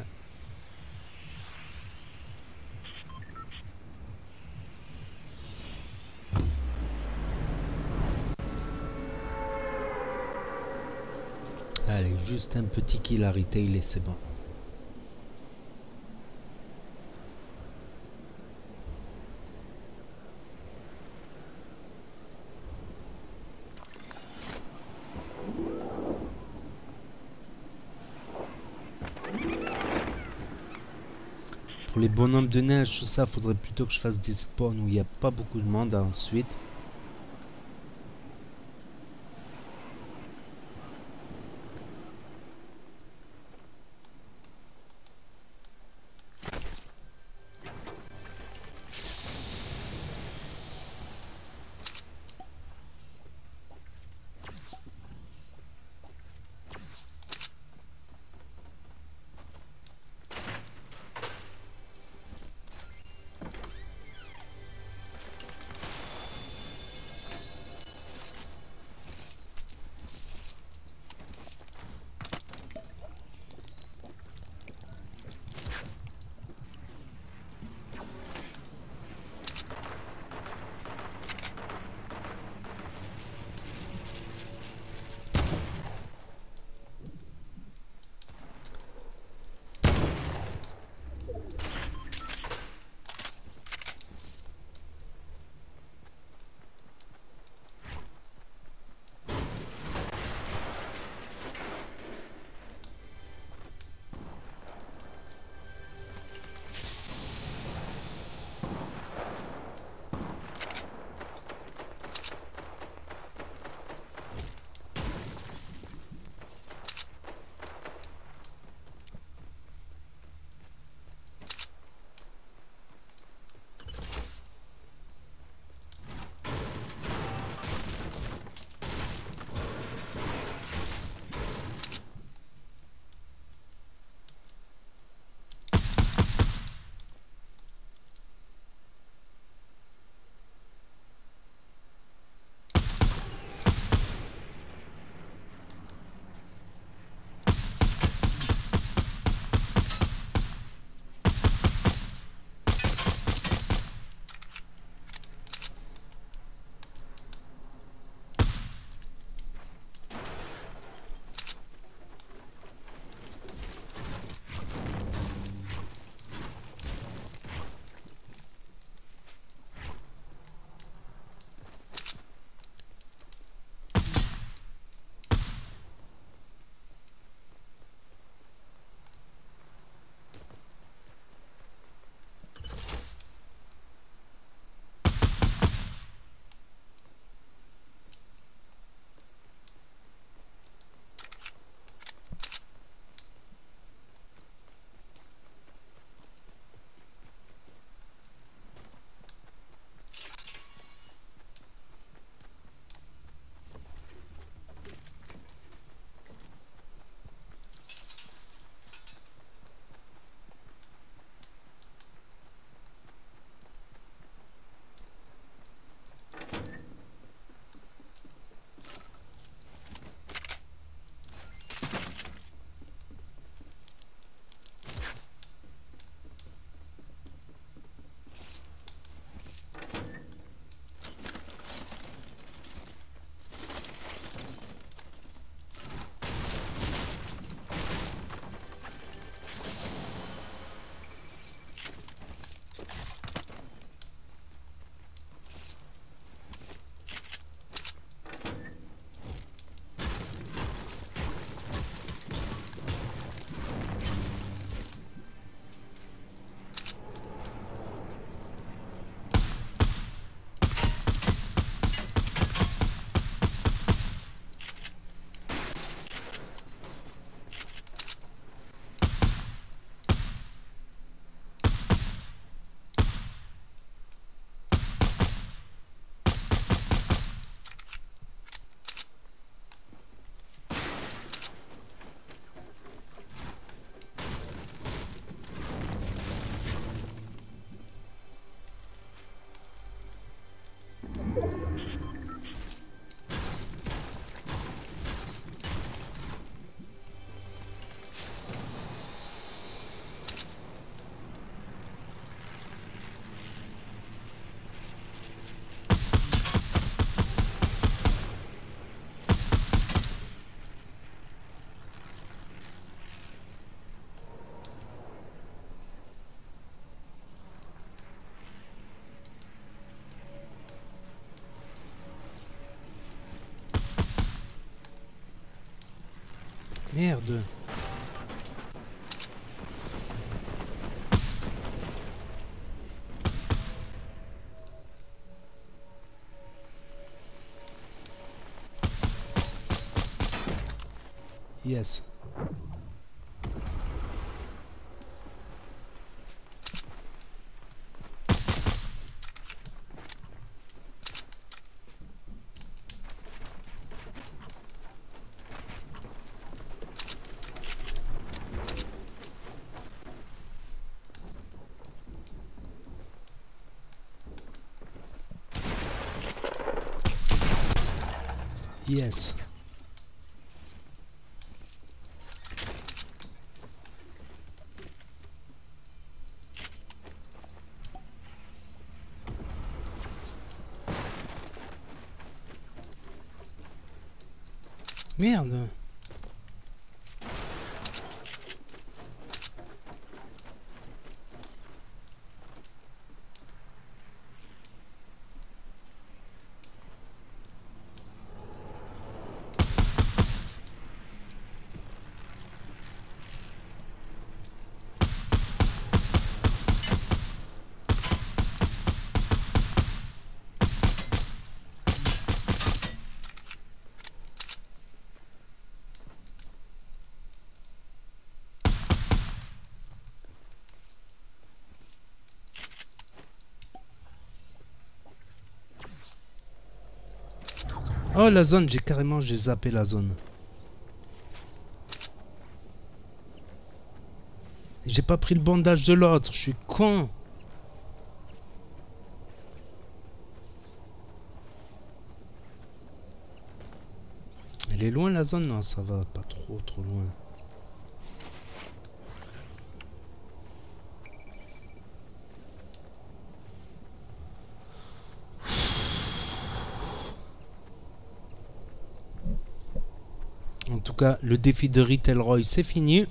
Allez, juste un petit kill à retail et c'est bon. Pour les bonhommes de neige, tout ça, faudrait plutôt que je fasse des spawns où il n'y a pas beaucoup de monde ensuite. Merde. Yes. Yes. Merde. Oh la zone, j'ai carrément j'ai zappé la zone. J'ai pas pris le bandage de l'autre, je suis con. Elle est loin la zone? Non, ça va pas trop trop loin. En tout cas, le défi de Retail Roy, c'est fini.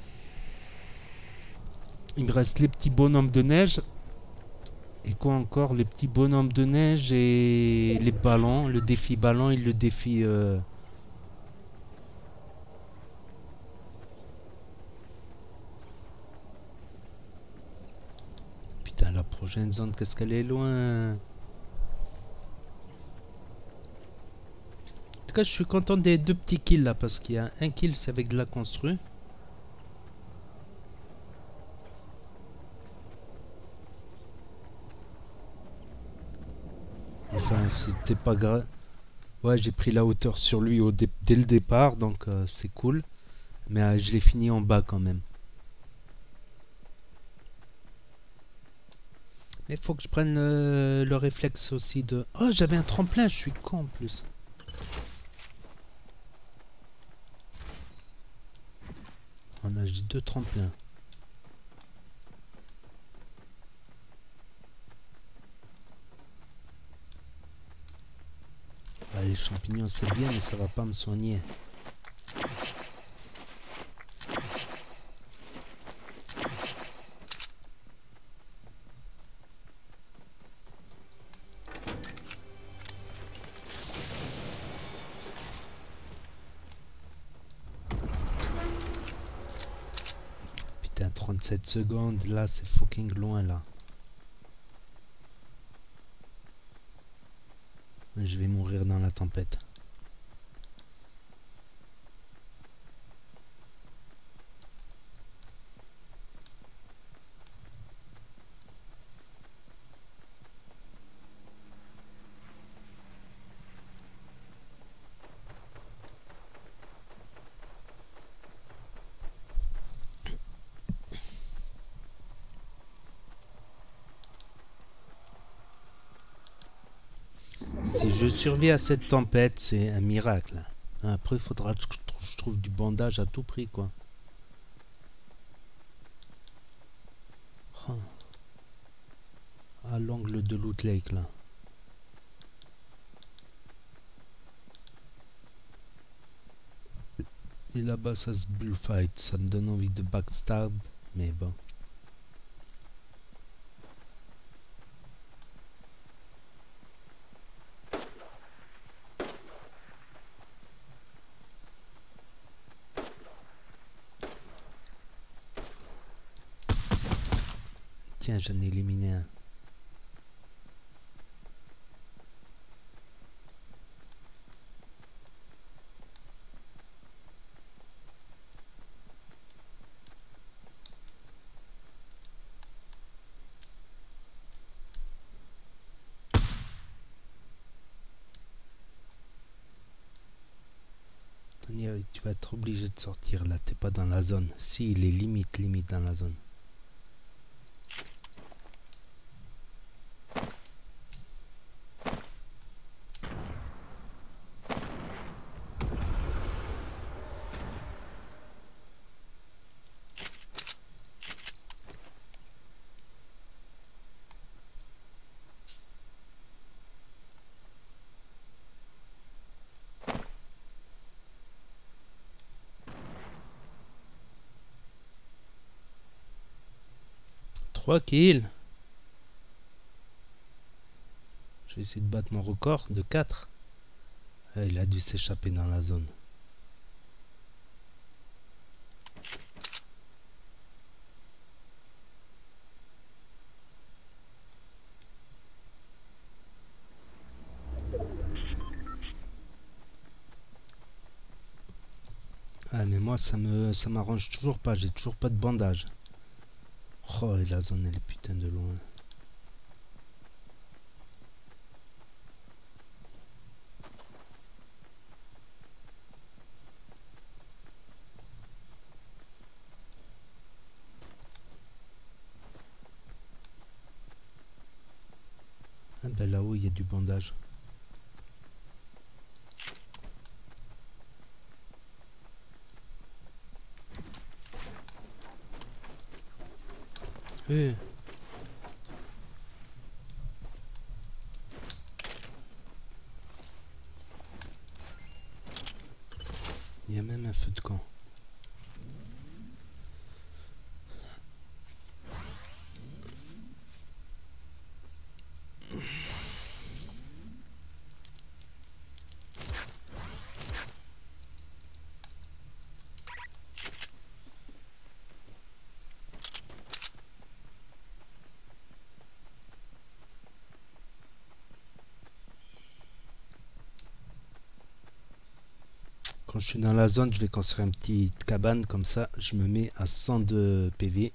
Il me reste les petits bonhommes de neige. Et quoi encore? Les petits bonhommes de neige et les ballons. Le défi ballon et le défi... Euh... Putain, la prochaine zone, qu'est-ce qu'elle est loin. En tout cas, je suis content des deux petits kills là. Parce qu'il y a un kill, c'est avec de la construit. Enfin, c'était pas grave. Ouais, j'ai pris la hauteur sur lui au dé dès le départ, donc euh, c'est cool. Mais euh, je l'ai fini en bas quand même. Mais il faut que je prenne euh, le réflexe aussi de... Oh, j'avais un tremplin, je suis con en plus. On a deux tremplins. Ah, les champignons c'est bien mais ça va pas me soigner. Putain, trente-sept secondes, là c'est fucking loin là. Je vais mourir dans la tempête. Si je survis à cette tempête, c'est un miracle. Après, il faudra que je trouve du bandage à tout prix, quoi. Oh. À l'angle de Loot Lake, là. Et là-bas, ça se bullfight. Ça me donne envie de backstab, mais bon. Tiens, j'en ai éliminé un. Tu vas être obligé de sortir là, t'es pas dans la zone. Si, il est limite, limite dans la zone. trois kills. Je vais essayer de battre mon record de quatre. Ah, il a dû s'échapper dans la zone. Ah mais moi ça me ça m'arrange toujours pas, j'ai toujours pas de bandage. Oh, et la zone elle est putain de loin. Ah ben là-haut il y a du bandage. Eh. Il y a même un feu de camp. Quand je suis dans la zone, je vais construire une petite cabane comme ça. Je me mets à cent deux P V.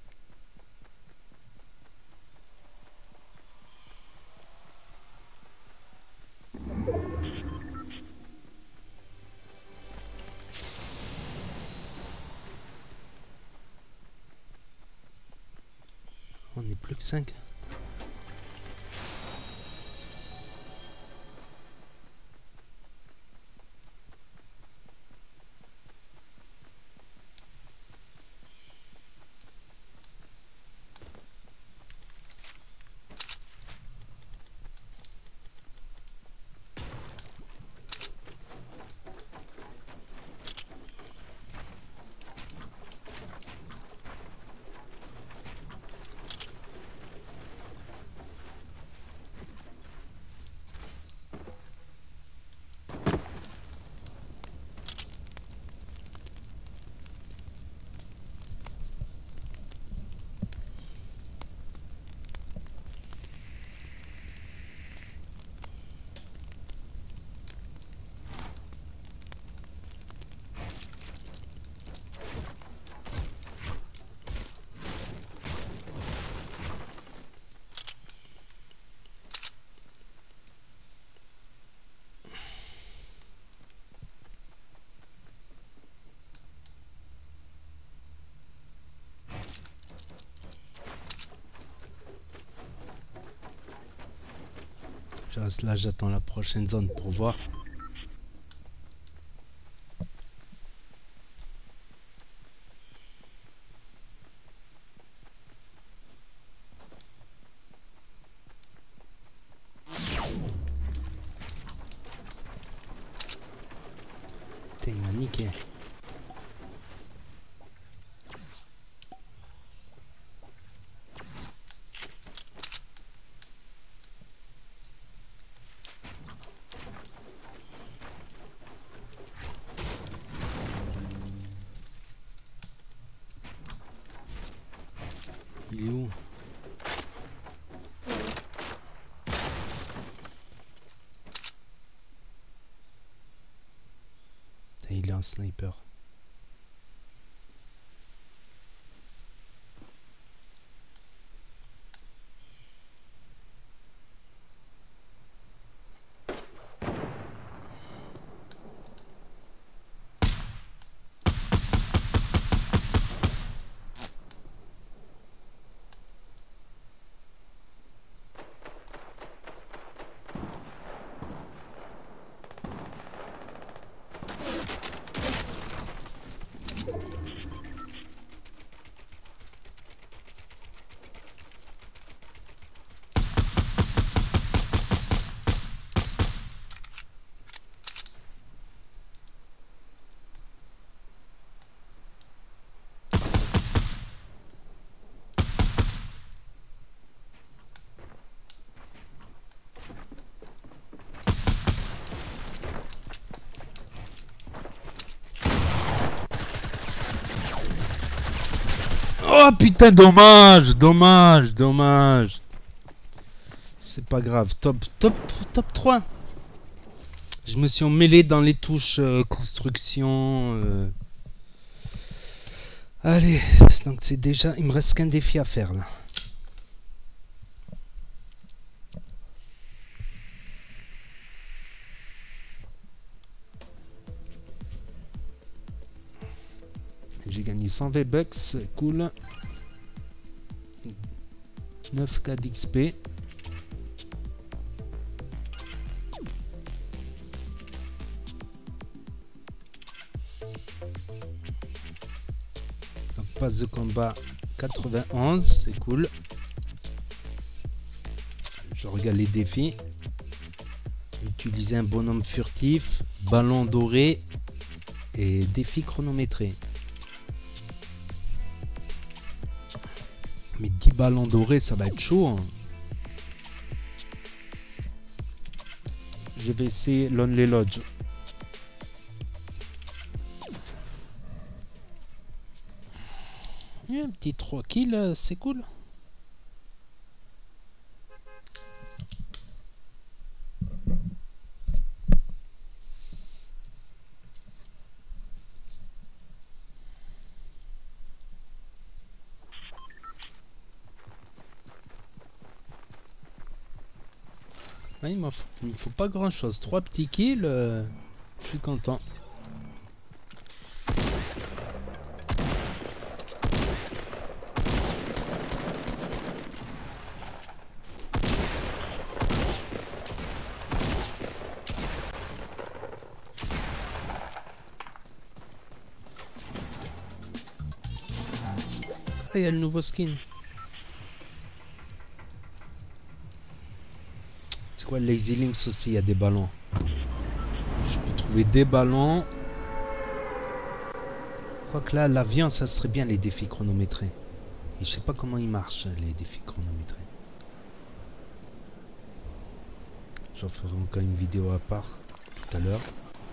On n'est plus que cinq. Je reste là, j'attends la prochaine zone pour voir. Putain, il m'a niqué. Il est où? il est en sniper. Oh putain, dommage, dommage, dommage. C'est pas grave, top, top, top trois. Je me suis emmêlé dans les touches euh, construction. Euh... Allez, donc c'est déjà... Il me reste qu'un défi à faire là. J'ai gagné cent vingt bucks, cool. neuf K d'X P. Donc passe de combat quatre-vingt-onze, c'est cool. Je regarde les défis. Utiliser un bonhomme furtif, ballon doré et défi chronométré. Mais dix ballons dorés, ça va être chaud. Hein. Je vais essayer Lonely Lodge. Il y a un petit trois kills, c'est cool. Ouais, il me faut, il me faut pas grand chose. Trois petits kills, euh, je suis content. Ah, il y a le nouveau skin. C'est quoi, Lazy Links aussi, il y a des ballons. Je peux trouver des ballons. Quoique là, l'avion, ça serait bien les défis chronométrés. Et je sais pas comment ils marchent, les défis chronométrés. J'en ferai encore une vidéo à part tout à l'heure.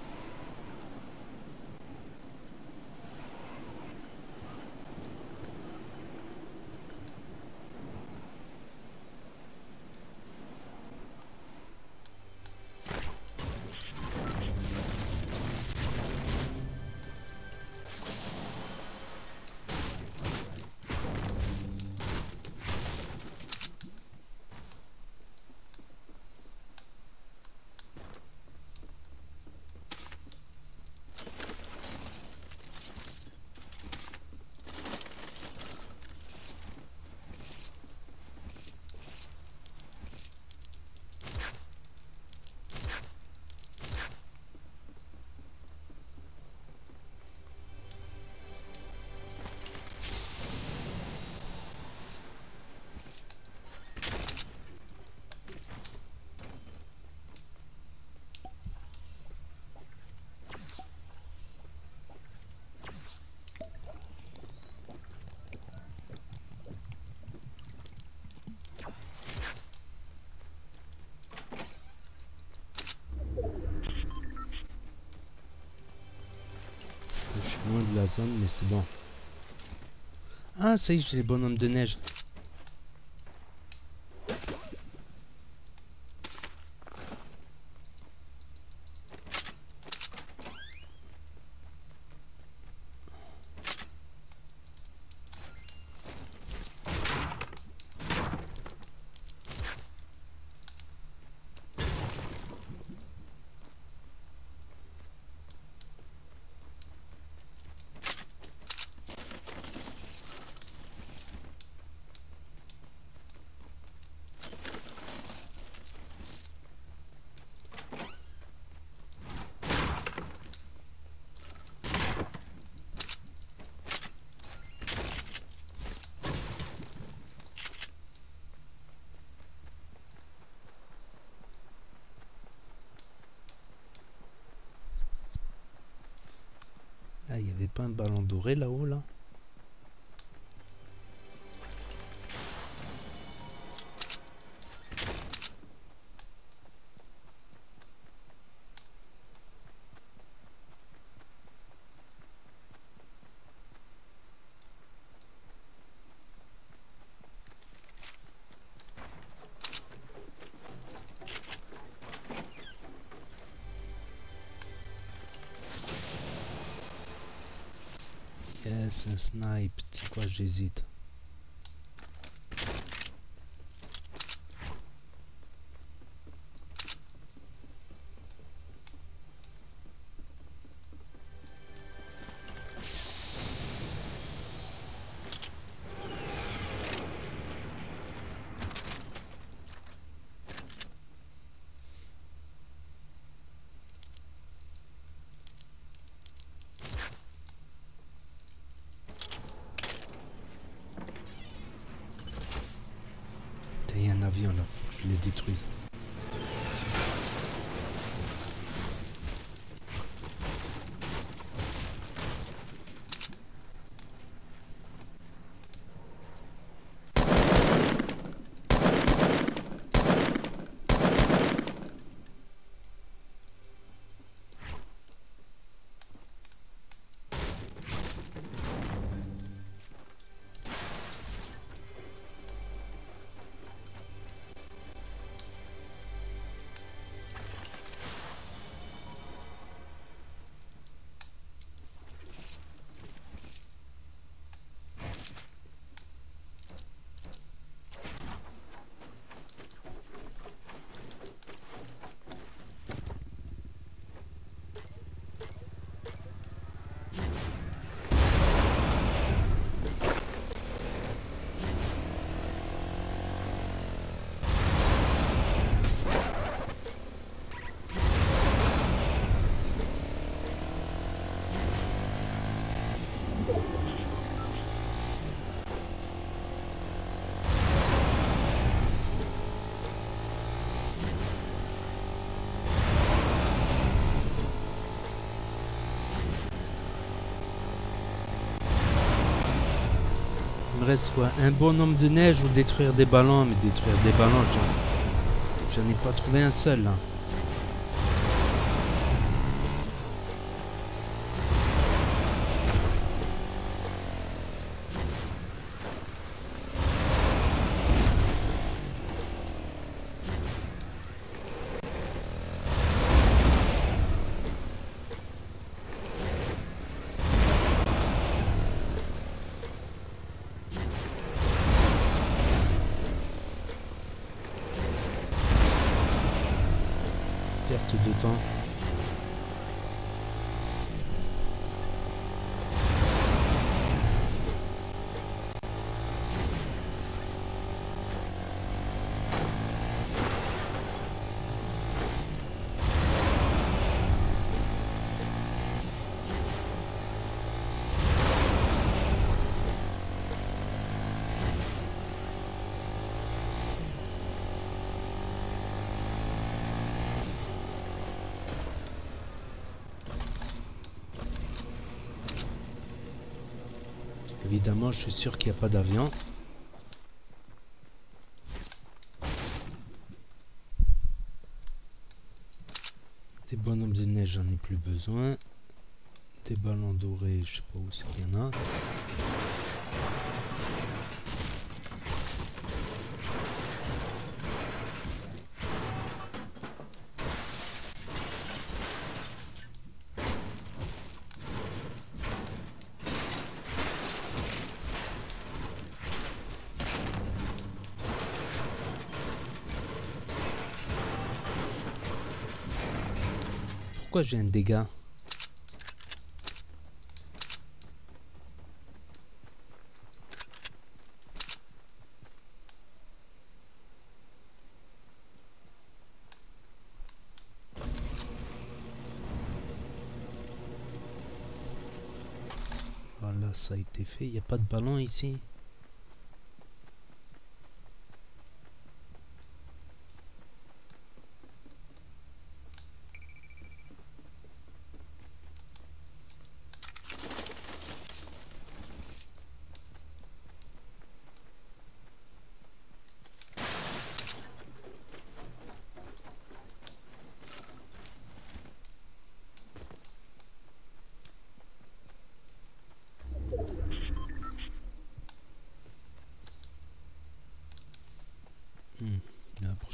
Loin de la zone, mais c'est bon. Ah, ça y est, j'ai les bonhommes de neige. avait pas un ballon doré là-haut là? Yes, un snipe. C'est quoi, j'hésite. Il y a un avion là, faut que je le détruise. Il me reste quoi? Un bonhomme de neige ou détruire des ballons? Mais détruire des ballons, j'en ai pas trouvé un seul là. Perte de temps. Évidemment, je suis sûr qu'il n'y a pas d'avion. Des bonhommes de neige, j'en ai plus besoin. Des ballons dorés, je sais pas où c'est qu'il y en a. Pourquoi j'ai un dégât? Voilà, ça a été fait. Il n'y a pas de ballon ici.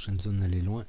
prochaine zone, elle est loin.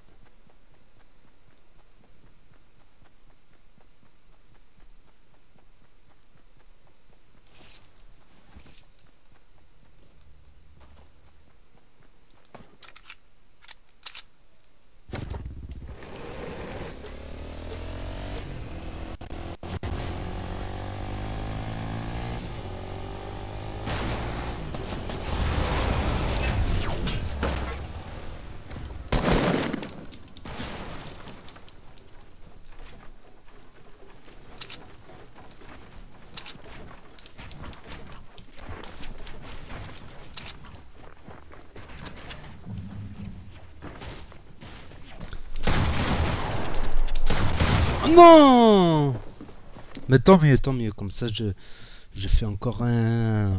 Non! Mais tant mieux, tant mieux. Comme ça, je, je fais encore un...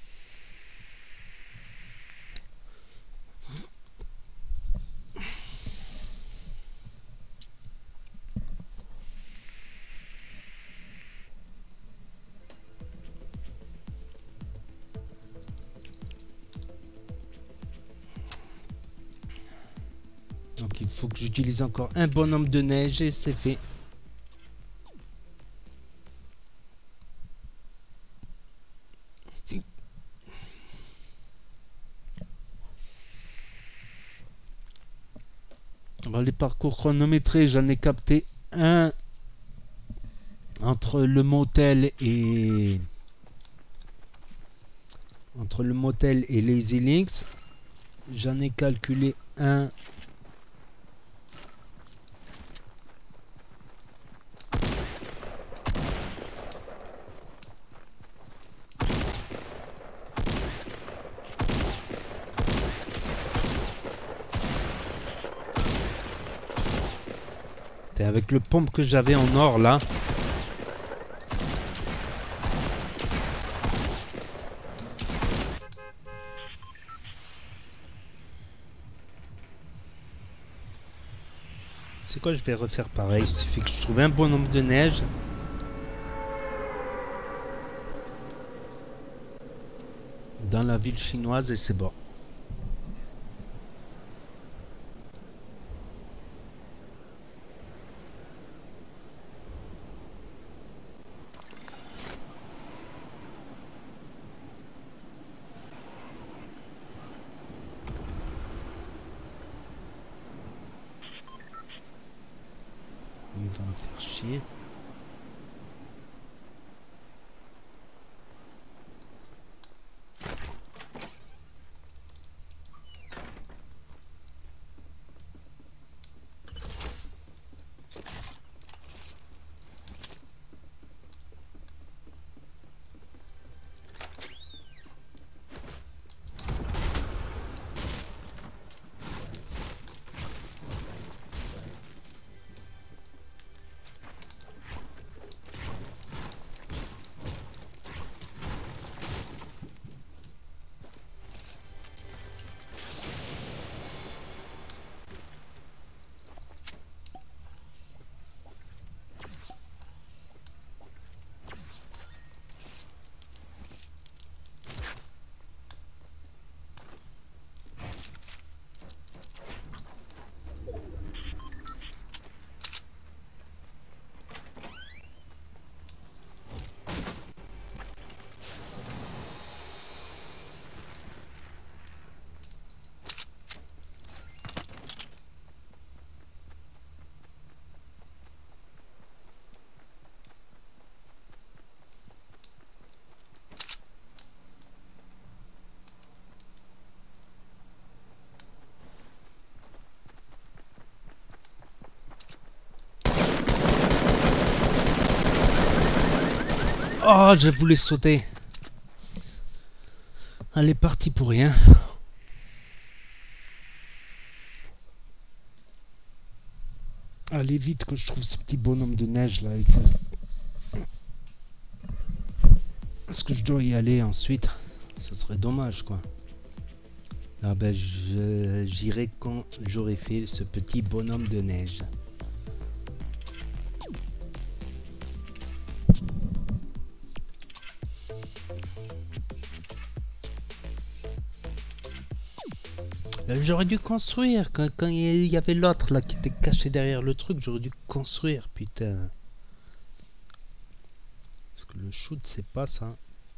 Donc il faut que j'utilise encore un bonhomme de neige et c'est fait. Bon, les parcours chronométrés, j'en ai capté un entre le motel et entre le motel et Lazy Links. J'en ai calculé un avec le pompe que j'avais en or là. C'est quoi, je vais refaire pareil. Il suffit que je trouve un bon nombre de neige. Dans la ville chinoise et c'est bon. Il va me faire chier. Oh, je voulais sauter. Elle est partie pour rien. Allez vite que je trouve ce petit bonhomme de neige là. Avec... Est-ce que je dois y aller ensuite? Ça serait dommage quoi. Ah ben j'irai quand j'aurai fait ce petit bonhomme de neige. Euh, J'aurais dû construire quand, quand il y avait l'autre là qui était caché derrière le truc. J'aurais dû construire, putain. Parce que le shoot, c'est pas ça.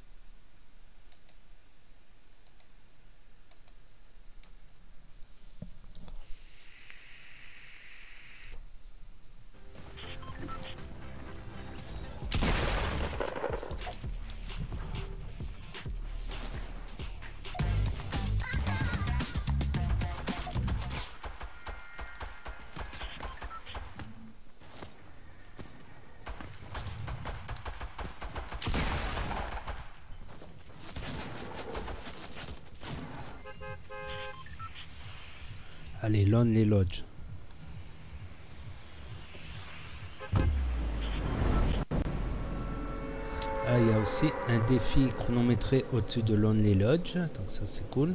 Allez, Lonely Lodge. Ah, il y a aussi un défi chronométré au-dessus de Lonely Lodge. Donc ça, c'est cool.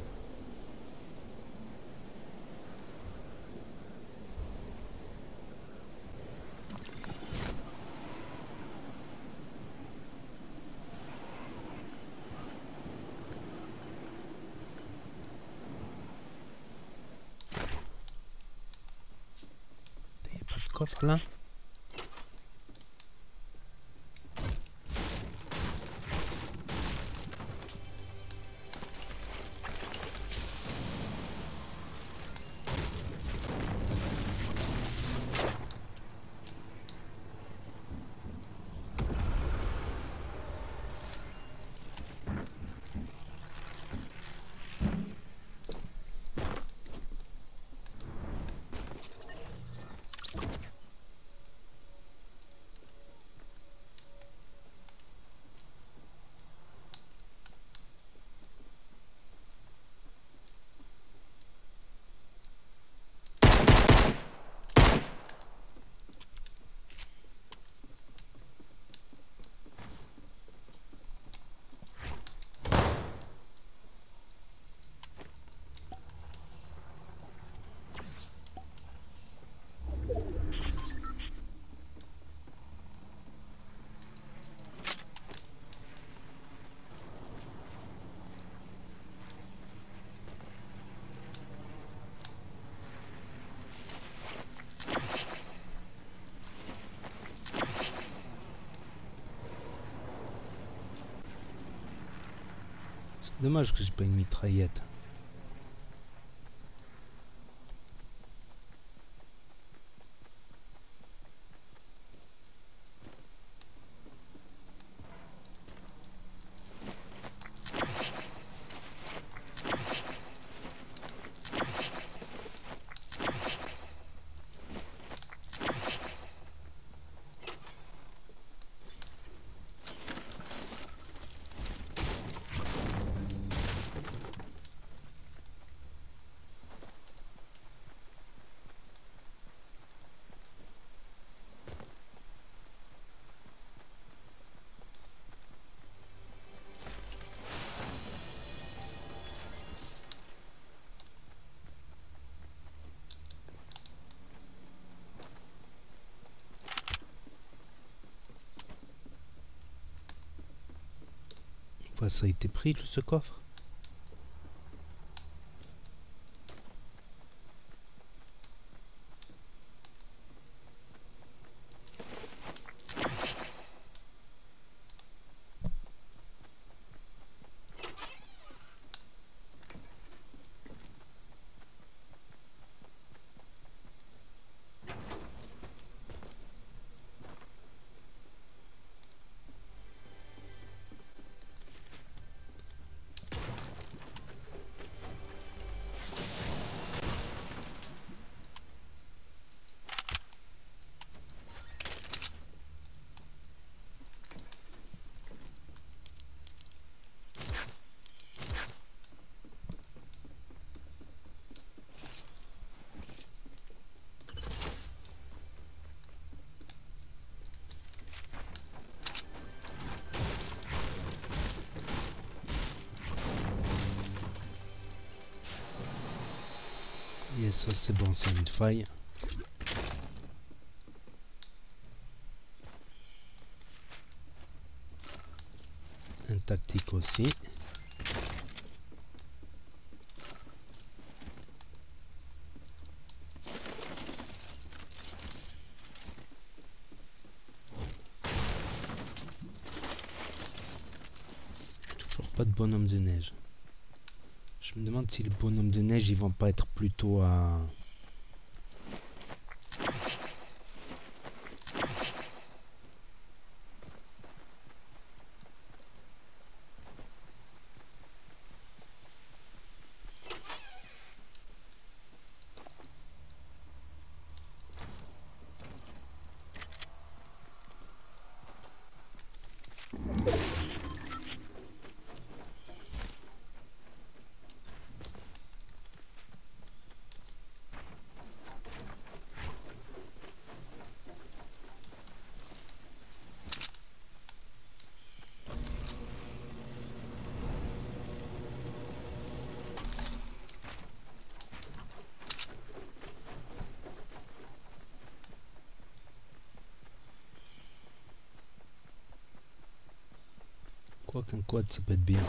Il n'y a pas de coffre là. C'est dommage que j'ai pas une mitraillette. Enfin, ça a été pris ce coffre. Et ça c'est bon, c'est une faille. Un tactique aussi. pas de bonhomme de neige. Je me demande si les bonhommes de neige ils vont pas être plutôt à... Quoi qu'un quad ça peut être bien.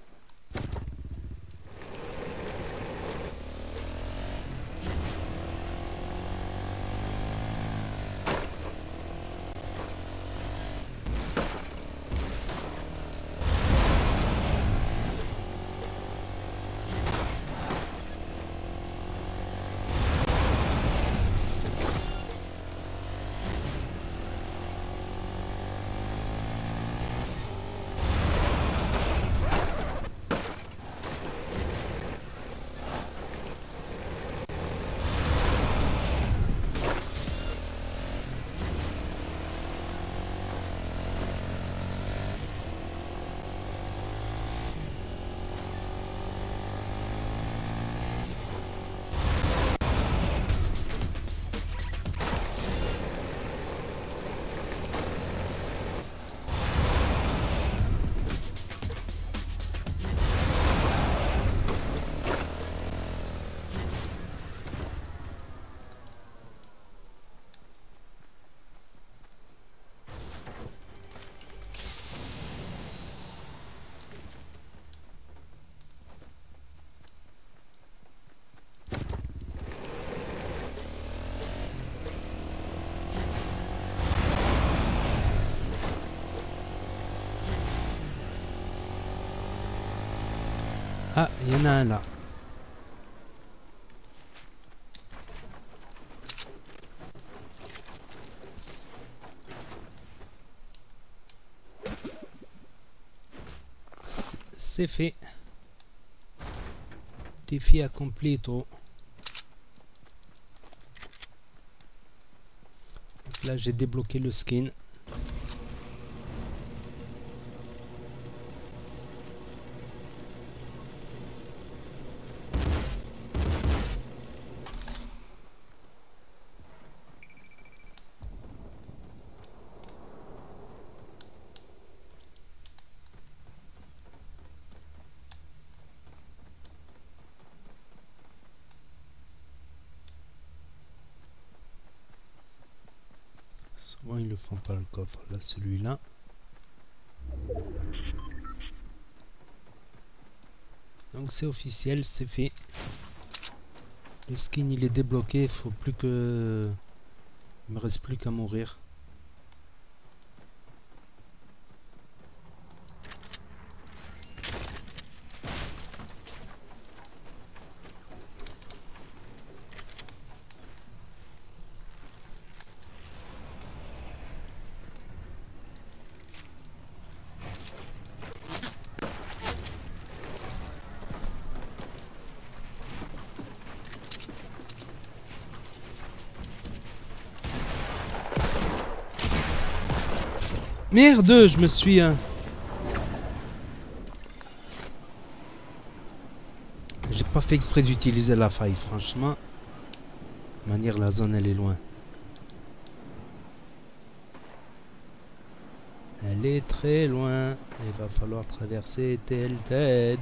Ah, il y en a un là. C'est fait. Défi accompli, toi. Là, j'ai débloqué le skin. Souvent ils le font pas le coffre. Là celui-là. Donc c'est officiel, c'est fait. Le skin il est débloqué, il faut plus que... Il me reste plus qu'à mourir. Merde, je me suis... Hein... J'ai pas fait exprès d'utiliser la faille, franchement. De manière, la zone, elle est loin. Elle est très loin. Il va falloir traverser tel Ted.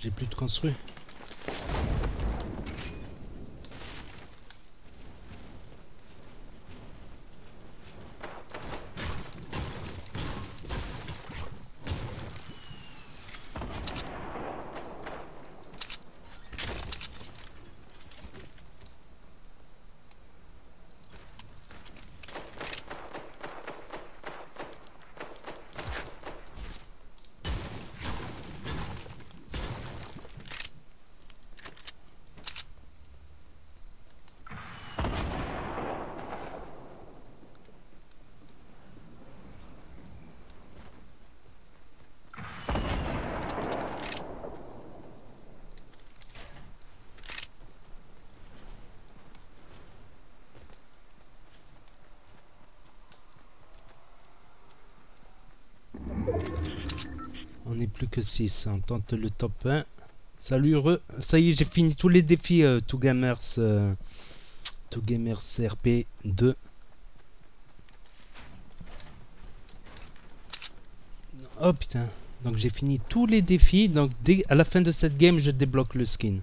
J'ai plus de construit. On n'est plus que six. On tente le top un. Salut heureux. Ça y est, j'ai fini tous les défis euh, Two Gamers euh, Two Gamers R P deux. Oh putain. Donc j'ai fini tous les défis. Donc dès, à la fin de cette game, je débloque le skin.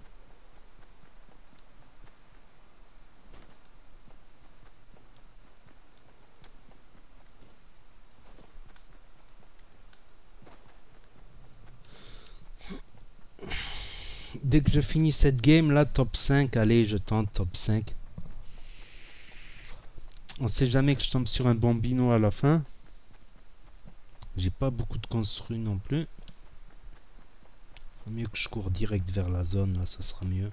Dès que je finis cette game là, top cinq, allez, je tente top cinq. On sait jamais que je tombe sur un bambino à la fin. J'ai pas beaucoup de construits non plus. Faut mieux que je cours direct vers la zone, là, ça sera mieux.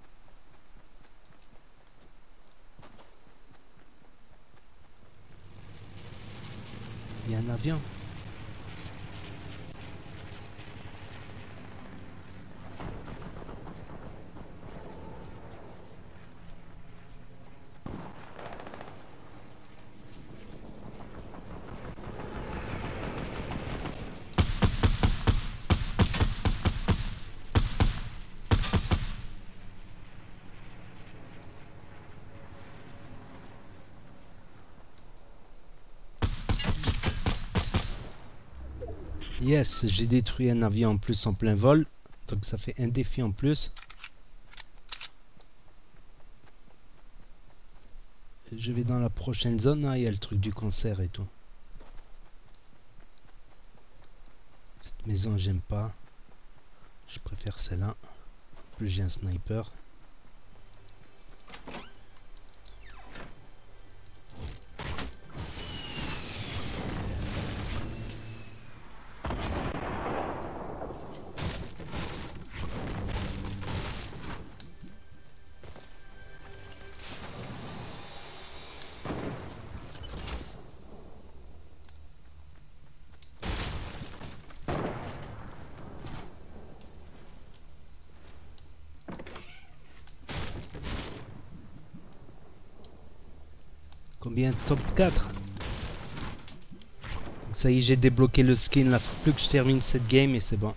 Il y a un avion. Yes, j'ai détruit un avion en plus en plein vol. Donc ça fait un défi en plus. Je vais dans la prochaine zone. Ah, il y a le truc du concert et tout. Cette maison, j'aime pas. Je préfère celle-là. En plus, j'ai un sniper. Combien? Top quatre. Ça y est, j'ai débloqué le skin. Là, faut plus que je termine cette game et c'est bon.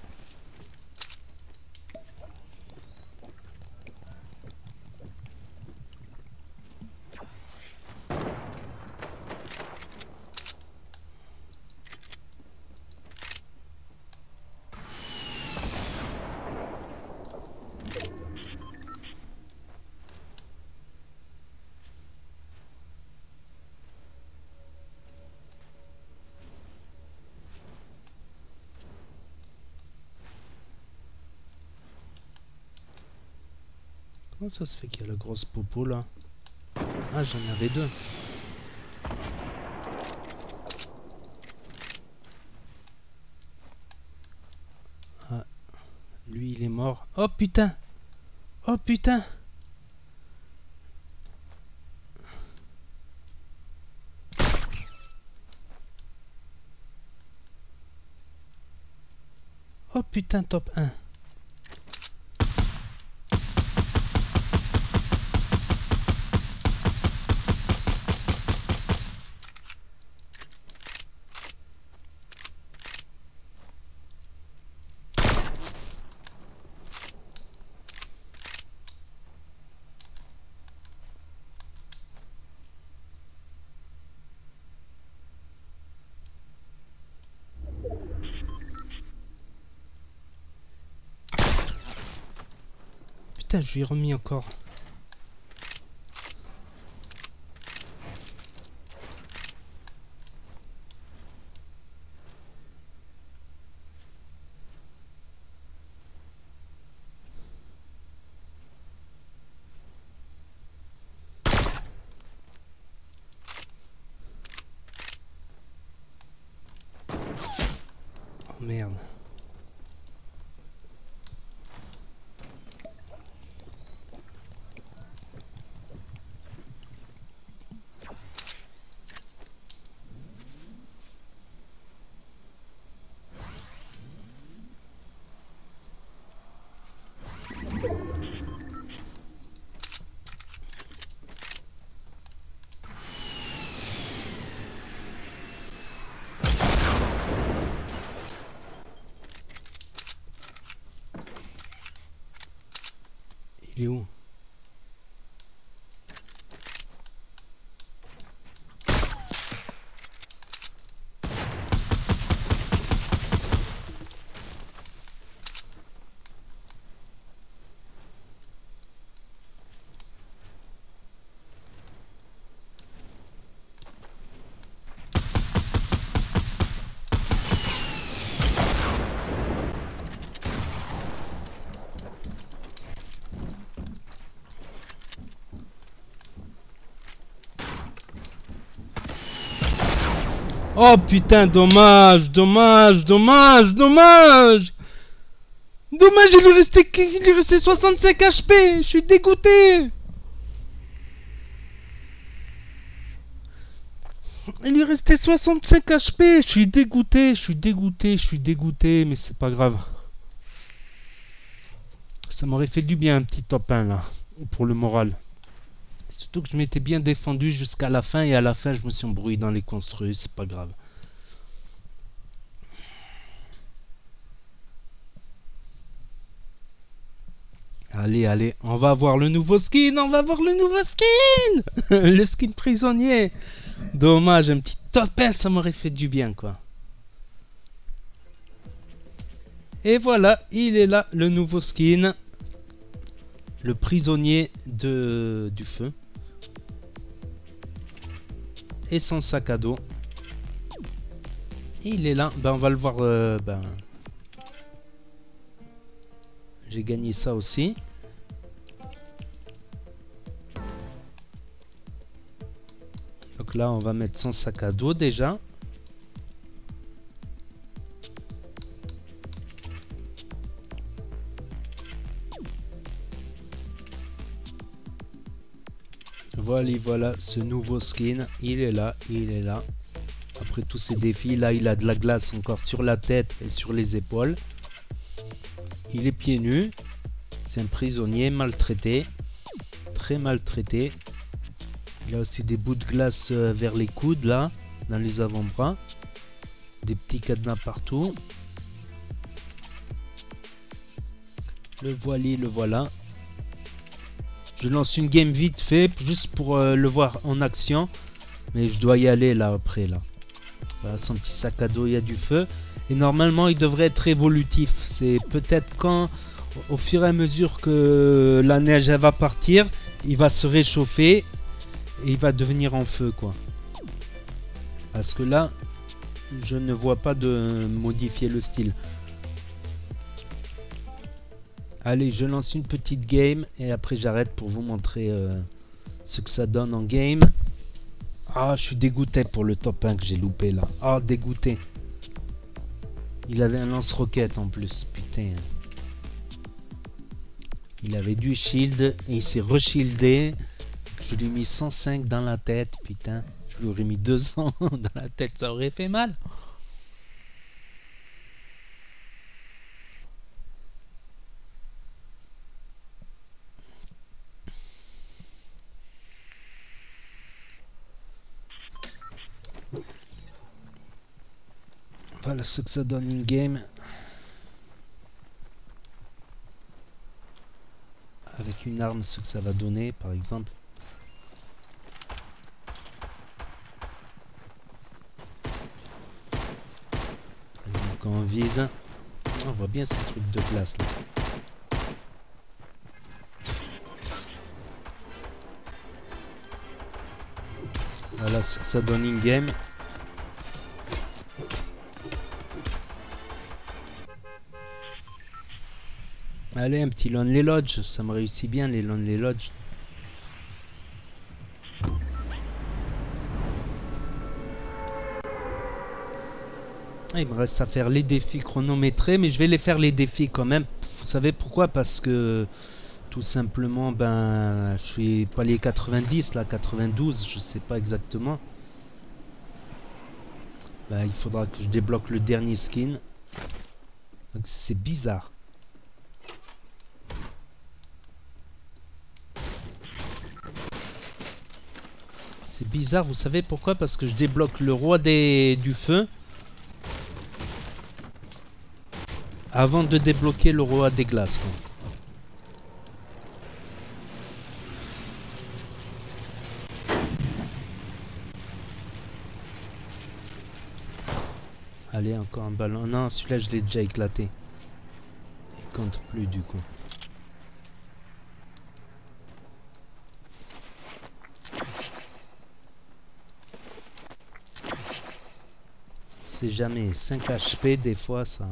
Comment ça se fait qu'il y a la grosse popo là? Ah, j'en avais deux. Ah, lui il est mort. Oh putain! Oh putain! Oh putain, top un. putain, je lui ai remis encore. Oh merde. Il est où? Oh putain, dommage, dommage, dommage, dommage. Dommage, il lui restait, il lui restait soixante-cinq H P. Je suis dégoûté. Il lui restait soixante-cinq H P. Je suis dégoûté, je suis dégoûté, je suis dégoûté. Mais c'est pas grave. Ça m'aurait fait du bien un petit top un là. Pour le moral. Surtout que je m'étais bien défendu jusqu'à la fin. Et à la fin, je me suis embrouillé dans les construits. C'est pas grave. Allez, allez, on va voir le nouveau skin, on va voir le nouveau skin. Le skin prisonnier. Dommage, un petit top un, ça m'aurait fait du bien, quoi. Et voilà, il est là, le nouveau skin. Le prisonnier de, du feu. Et son sac à dos. Il est là, ben on va le voir, euh, ben... J'ai gagné ça aussi. Donc là, on va mettre son sac à dos déjà. Voilà, voilà, ce nouveau skin. Il est là, il est là. Après tous ces défis, là, il a de la glace encore sur la tête et sur les épaules. Il est pieds nus. C'est un prisonnier maltraité. Très maltraité. Il a aussi des bouts de glace vers les coudes, là. Dans les avant-bras. Des petits cadenas partout. Le voilier, le voilà. Je lance une game vite fait. Juste pour euh, le voir en action. Mais je dois y aller, là, après, là. Voilà, son petit sac à dos, il y a du feu. Et normalement, il devrait être évolutif. C'est peut-être quand, au fur et à mesure que la neige elle va partir, il va se réchauffer et il va devenir en feu, quoi. Parce que là, je ne vois pas de modifier le style. Allez, je lance une petite game et après j'arrête pour vous montrer euh, ce que ça donne en game. Ah, je suis dégoûté pour le top un que j'ai loupé là. Ah, dégoûté. Il avait un lance-roquette en plus, putain. Il avait du shield et il s'est reshieldé. Je lui ai mis cent cinq dans la tête, putain. Je lui aurais mis deux cents dans la tête, ça aurait fait mal. Voilà ce que ça donne in game. Avec une arme, ce que ça va donner, par exemple. Quand on vise, on voit bien ces trucs de glace là. Voilà ce que ça donne in-game. Allez, un petit Lonely Lodge, ça me réussit bien les Lonely Lodge. Ah, il me reste à faire les défis chronométrés, mais je vais les faire les défis quand même. Vous savez pourquoi? Parce que tout simplement, ben, je suis palier quatre-vingt-dix, là, quatre-vingt-douze, je sais pas exactement. Ben, il faudra que je débloque le dernier skin. Donc c'est bizarre. C'est bizarre, vous savez pourquoi? Parce que je débloque le roi des, du feu avant de débloquer le roi des glaces, quoi. Allez, encore un ballon. Non, celui-là, je l'ai déjà éclaté. Il compte plus, du coup. C'est jamais cinq H P, des fois, ça...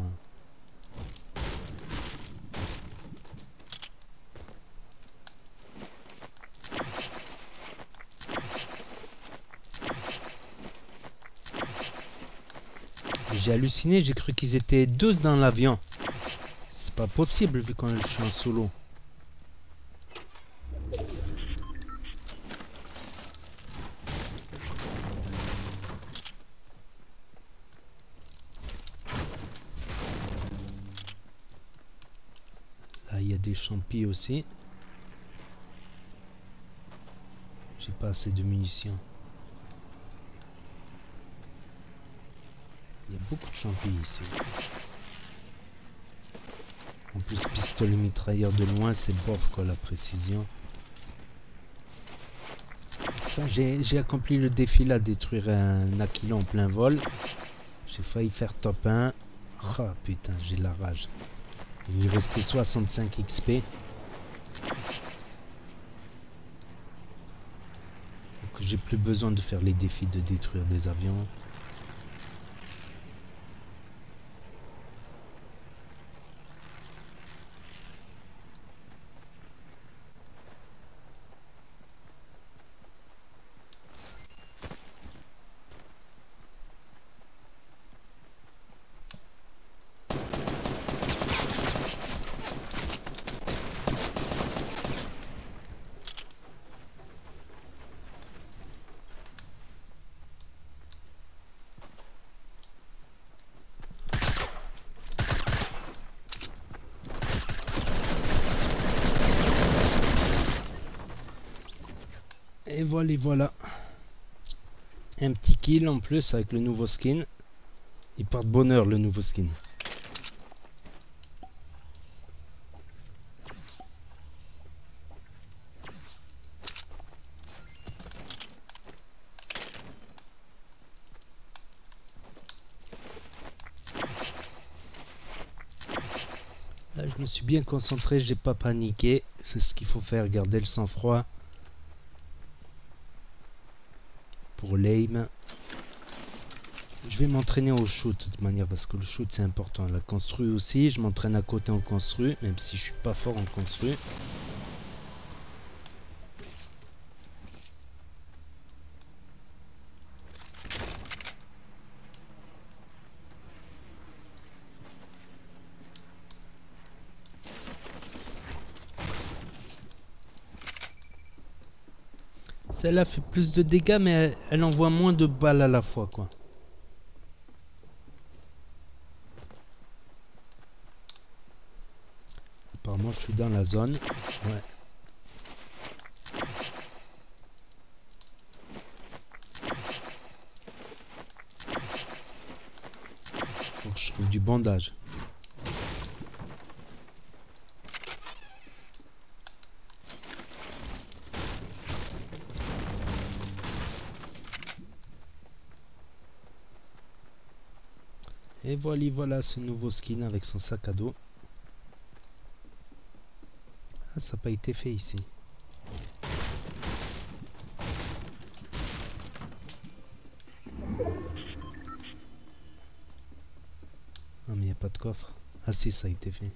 J'ai halluciné, j'ai cru qu'ils étaient deux dans l'avion. C'est pas possible vu quand je suis en solo. Là, il y a des champis aussi. J'ai pas assez de munitions. Il y a beaucoup de champis ici. En plus, pistolet mitrailleur de loin, c'est bof quoi, la précision. Enfin, j'ai accompli le défi là, détruire un Aquila en plein vol. J'ai failli faire top un. Ah oh, putain, j'ai la rage. Il lui restait soixante-cinq X P. Donc j'ai plus besoin de faire les défis de détruire des avions. Et voilà, voilà. Un petit kill en plus avec le nouveau skin. Il porte bonheur le nouveau skin. Là, je me suis bien concentré, j'ai pas paniqué. C'est ce qu'il faut faire, garder le sang-froid. Pour l'aim. Je vais m'entraîner au shoot de toute manière parce que le shoot c'est important. La construit aussi, je m'entraîne à côté en construit, même si je suis pas fort en construit. Celle-là fait plus de dégâts mais elle, elle envoie moins de balles à la fois quoi. Apparemment je suis dans la zone. Ouais. Faut que je trouve du bandage. Et voilà, voilà ce nouveau skin avec son sac à dos. Ah, ça n'a pas été fait ici. pas de coffre. Ah si, ça a été fait.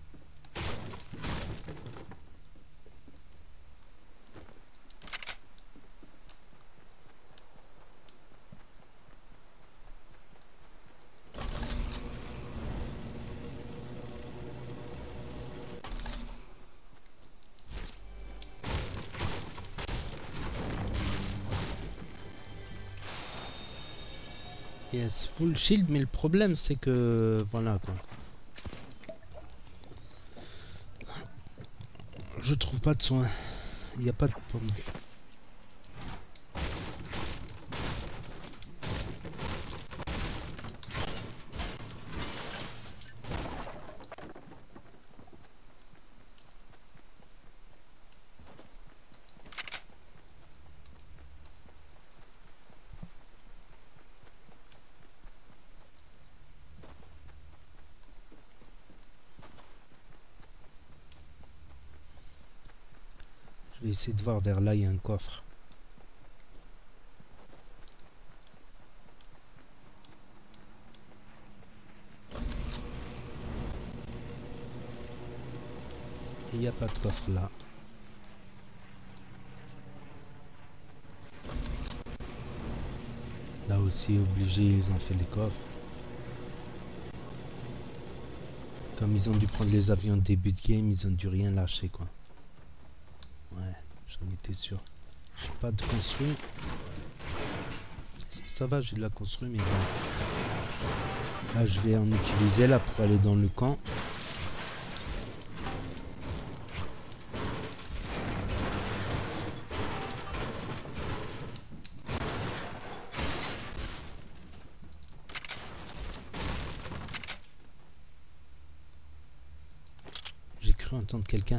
Yes, full shield, mais le problème c'est que voilà quoi. Je trouve pas de soins. Il n'y a pas de pomme. Je vais essayer de voir vers là, il y a un coffre. Il n'y a pas de coffre là. Là aussi, obligé, ils ont fait les coffres. Comme ils ont dû prendre les avions au début de game, ils ont dû rien lâcher quoi. Ouais, j'en étais sûr. J'ai pas de construit. Ça va, j'ai de la construit, mais bon. Là, je vais en utiliser là pour aller dans le camp. J'ai cru entendre quelqu'un.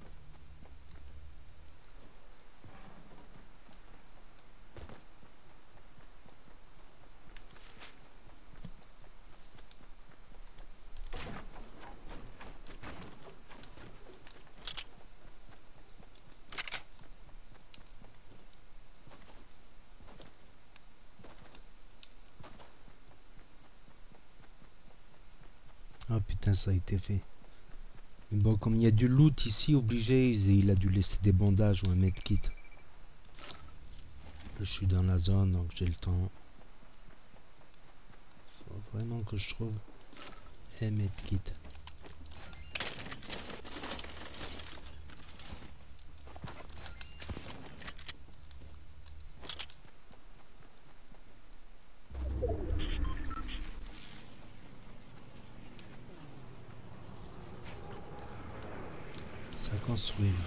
Oh putain, ça a été fait. Mais bon, comme il y a du loot ici, obligé, il a dû laisser des bandages ou un medkit. Je suis dans la zone, donc j'ai le temps. Faut vraiment que je trouve un medkit. Ça construit là.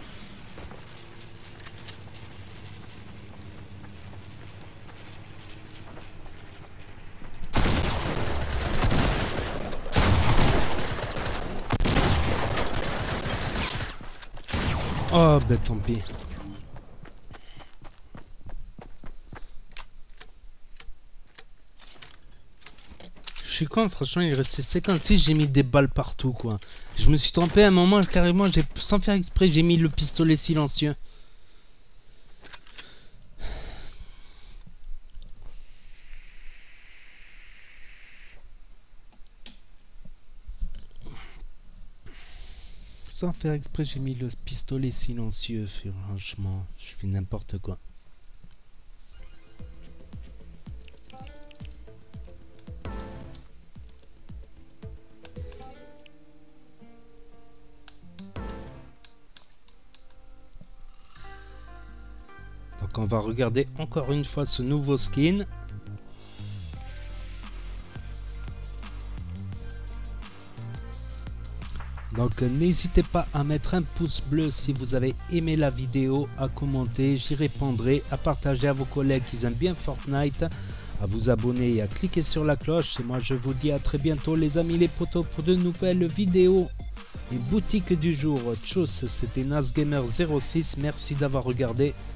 Oh ben tant pis. Je suis con, franchement il restait cinquante-six, j'ai mis des balles partout quoi. Je me suis trompé à un moment carrément, j'ai sans faire exprès j'ai mis le pistolet silencieux. Sans faire exprès j'ai mis le pistolet silencieux, franchement, je fais n'importe quoi. Donc on va regarder encore une fois ce nouveau skin. Donc n'hésitez pas à mettre un pouce bleu si vous avez aimé la vidéo, à commenter, j'y répondrai, à partager à vos collègues qui aiment bien Fortnite, à vous abonner et à cliquer sur la cloche. Et moi je vous dis à très bientôt les amis les potos pour de nouvelles vidéos. Et boutique du jour, tchuss, c'était NasGamer zéro six, merci d'avoir regardé.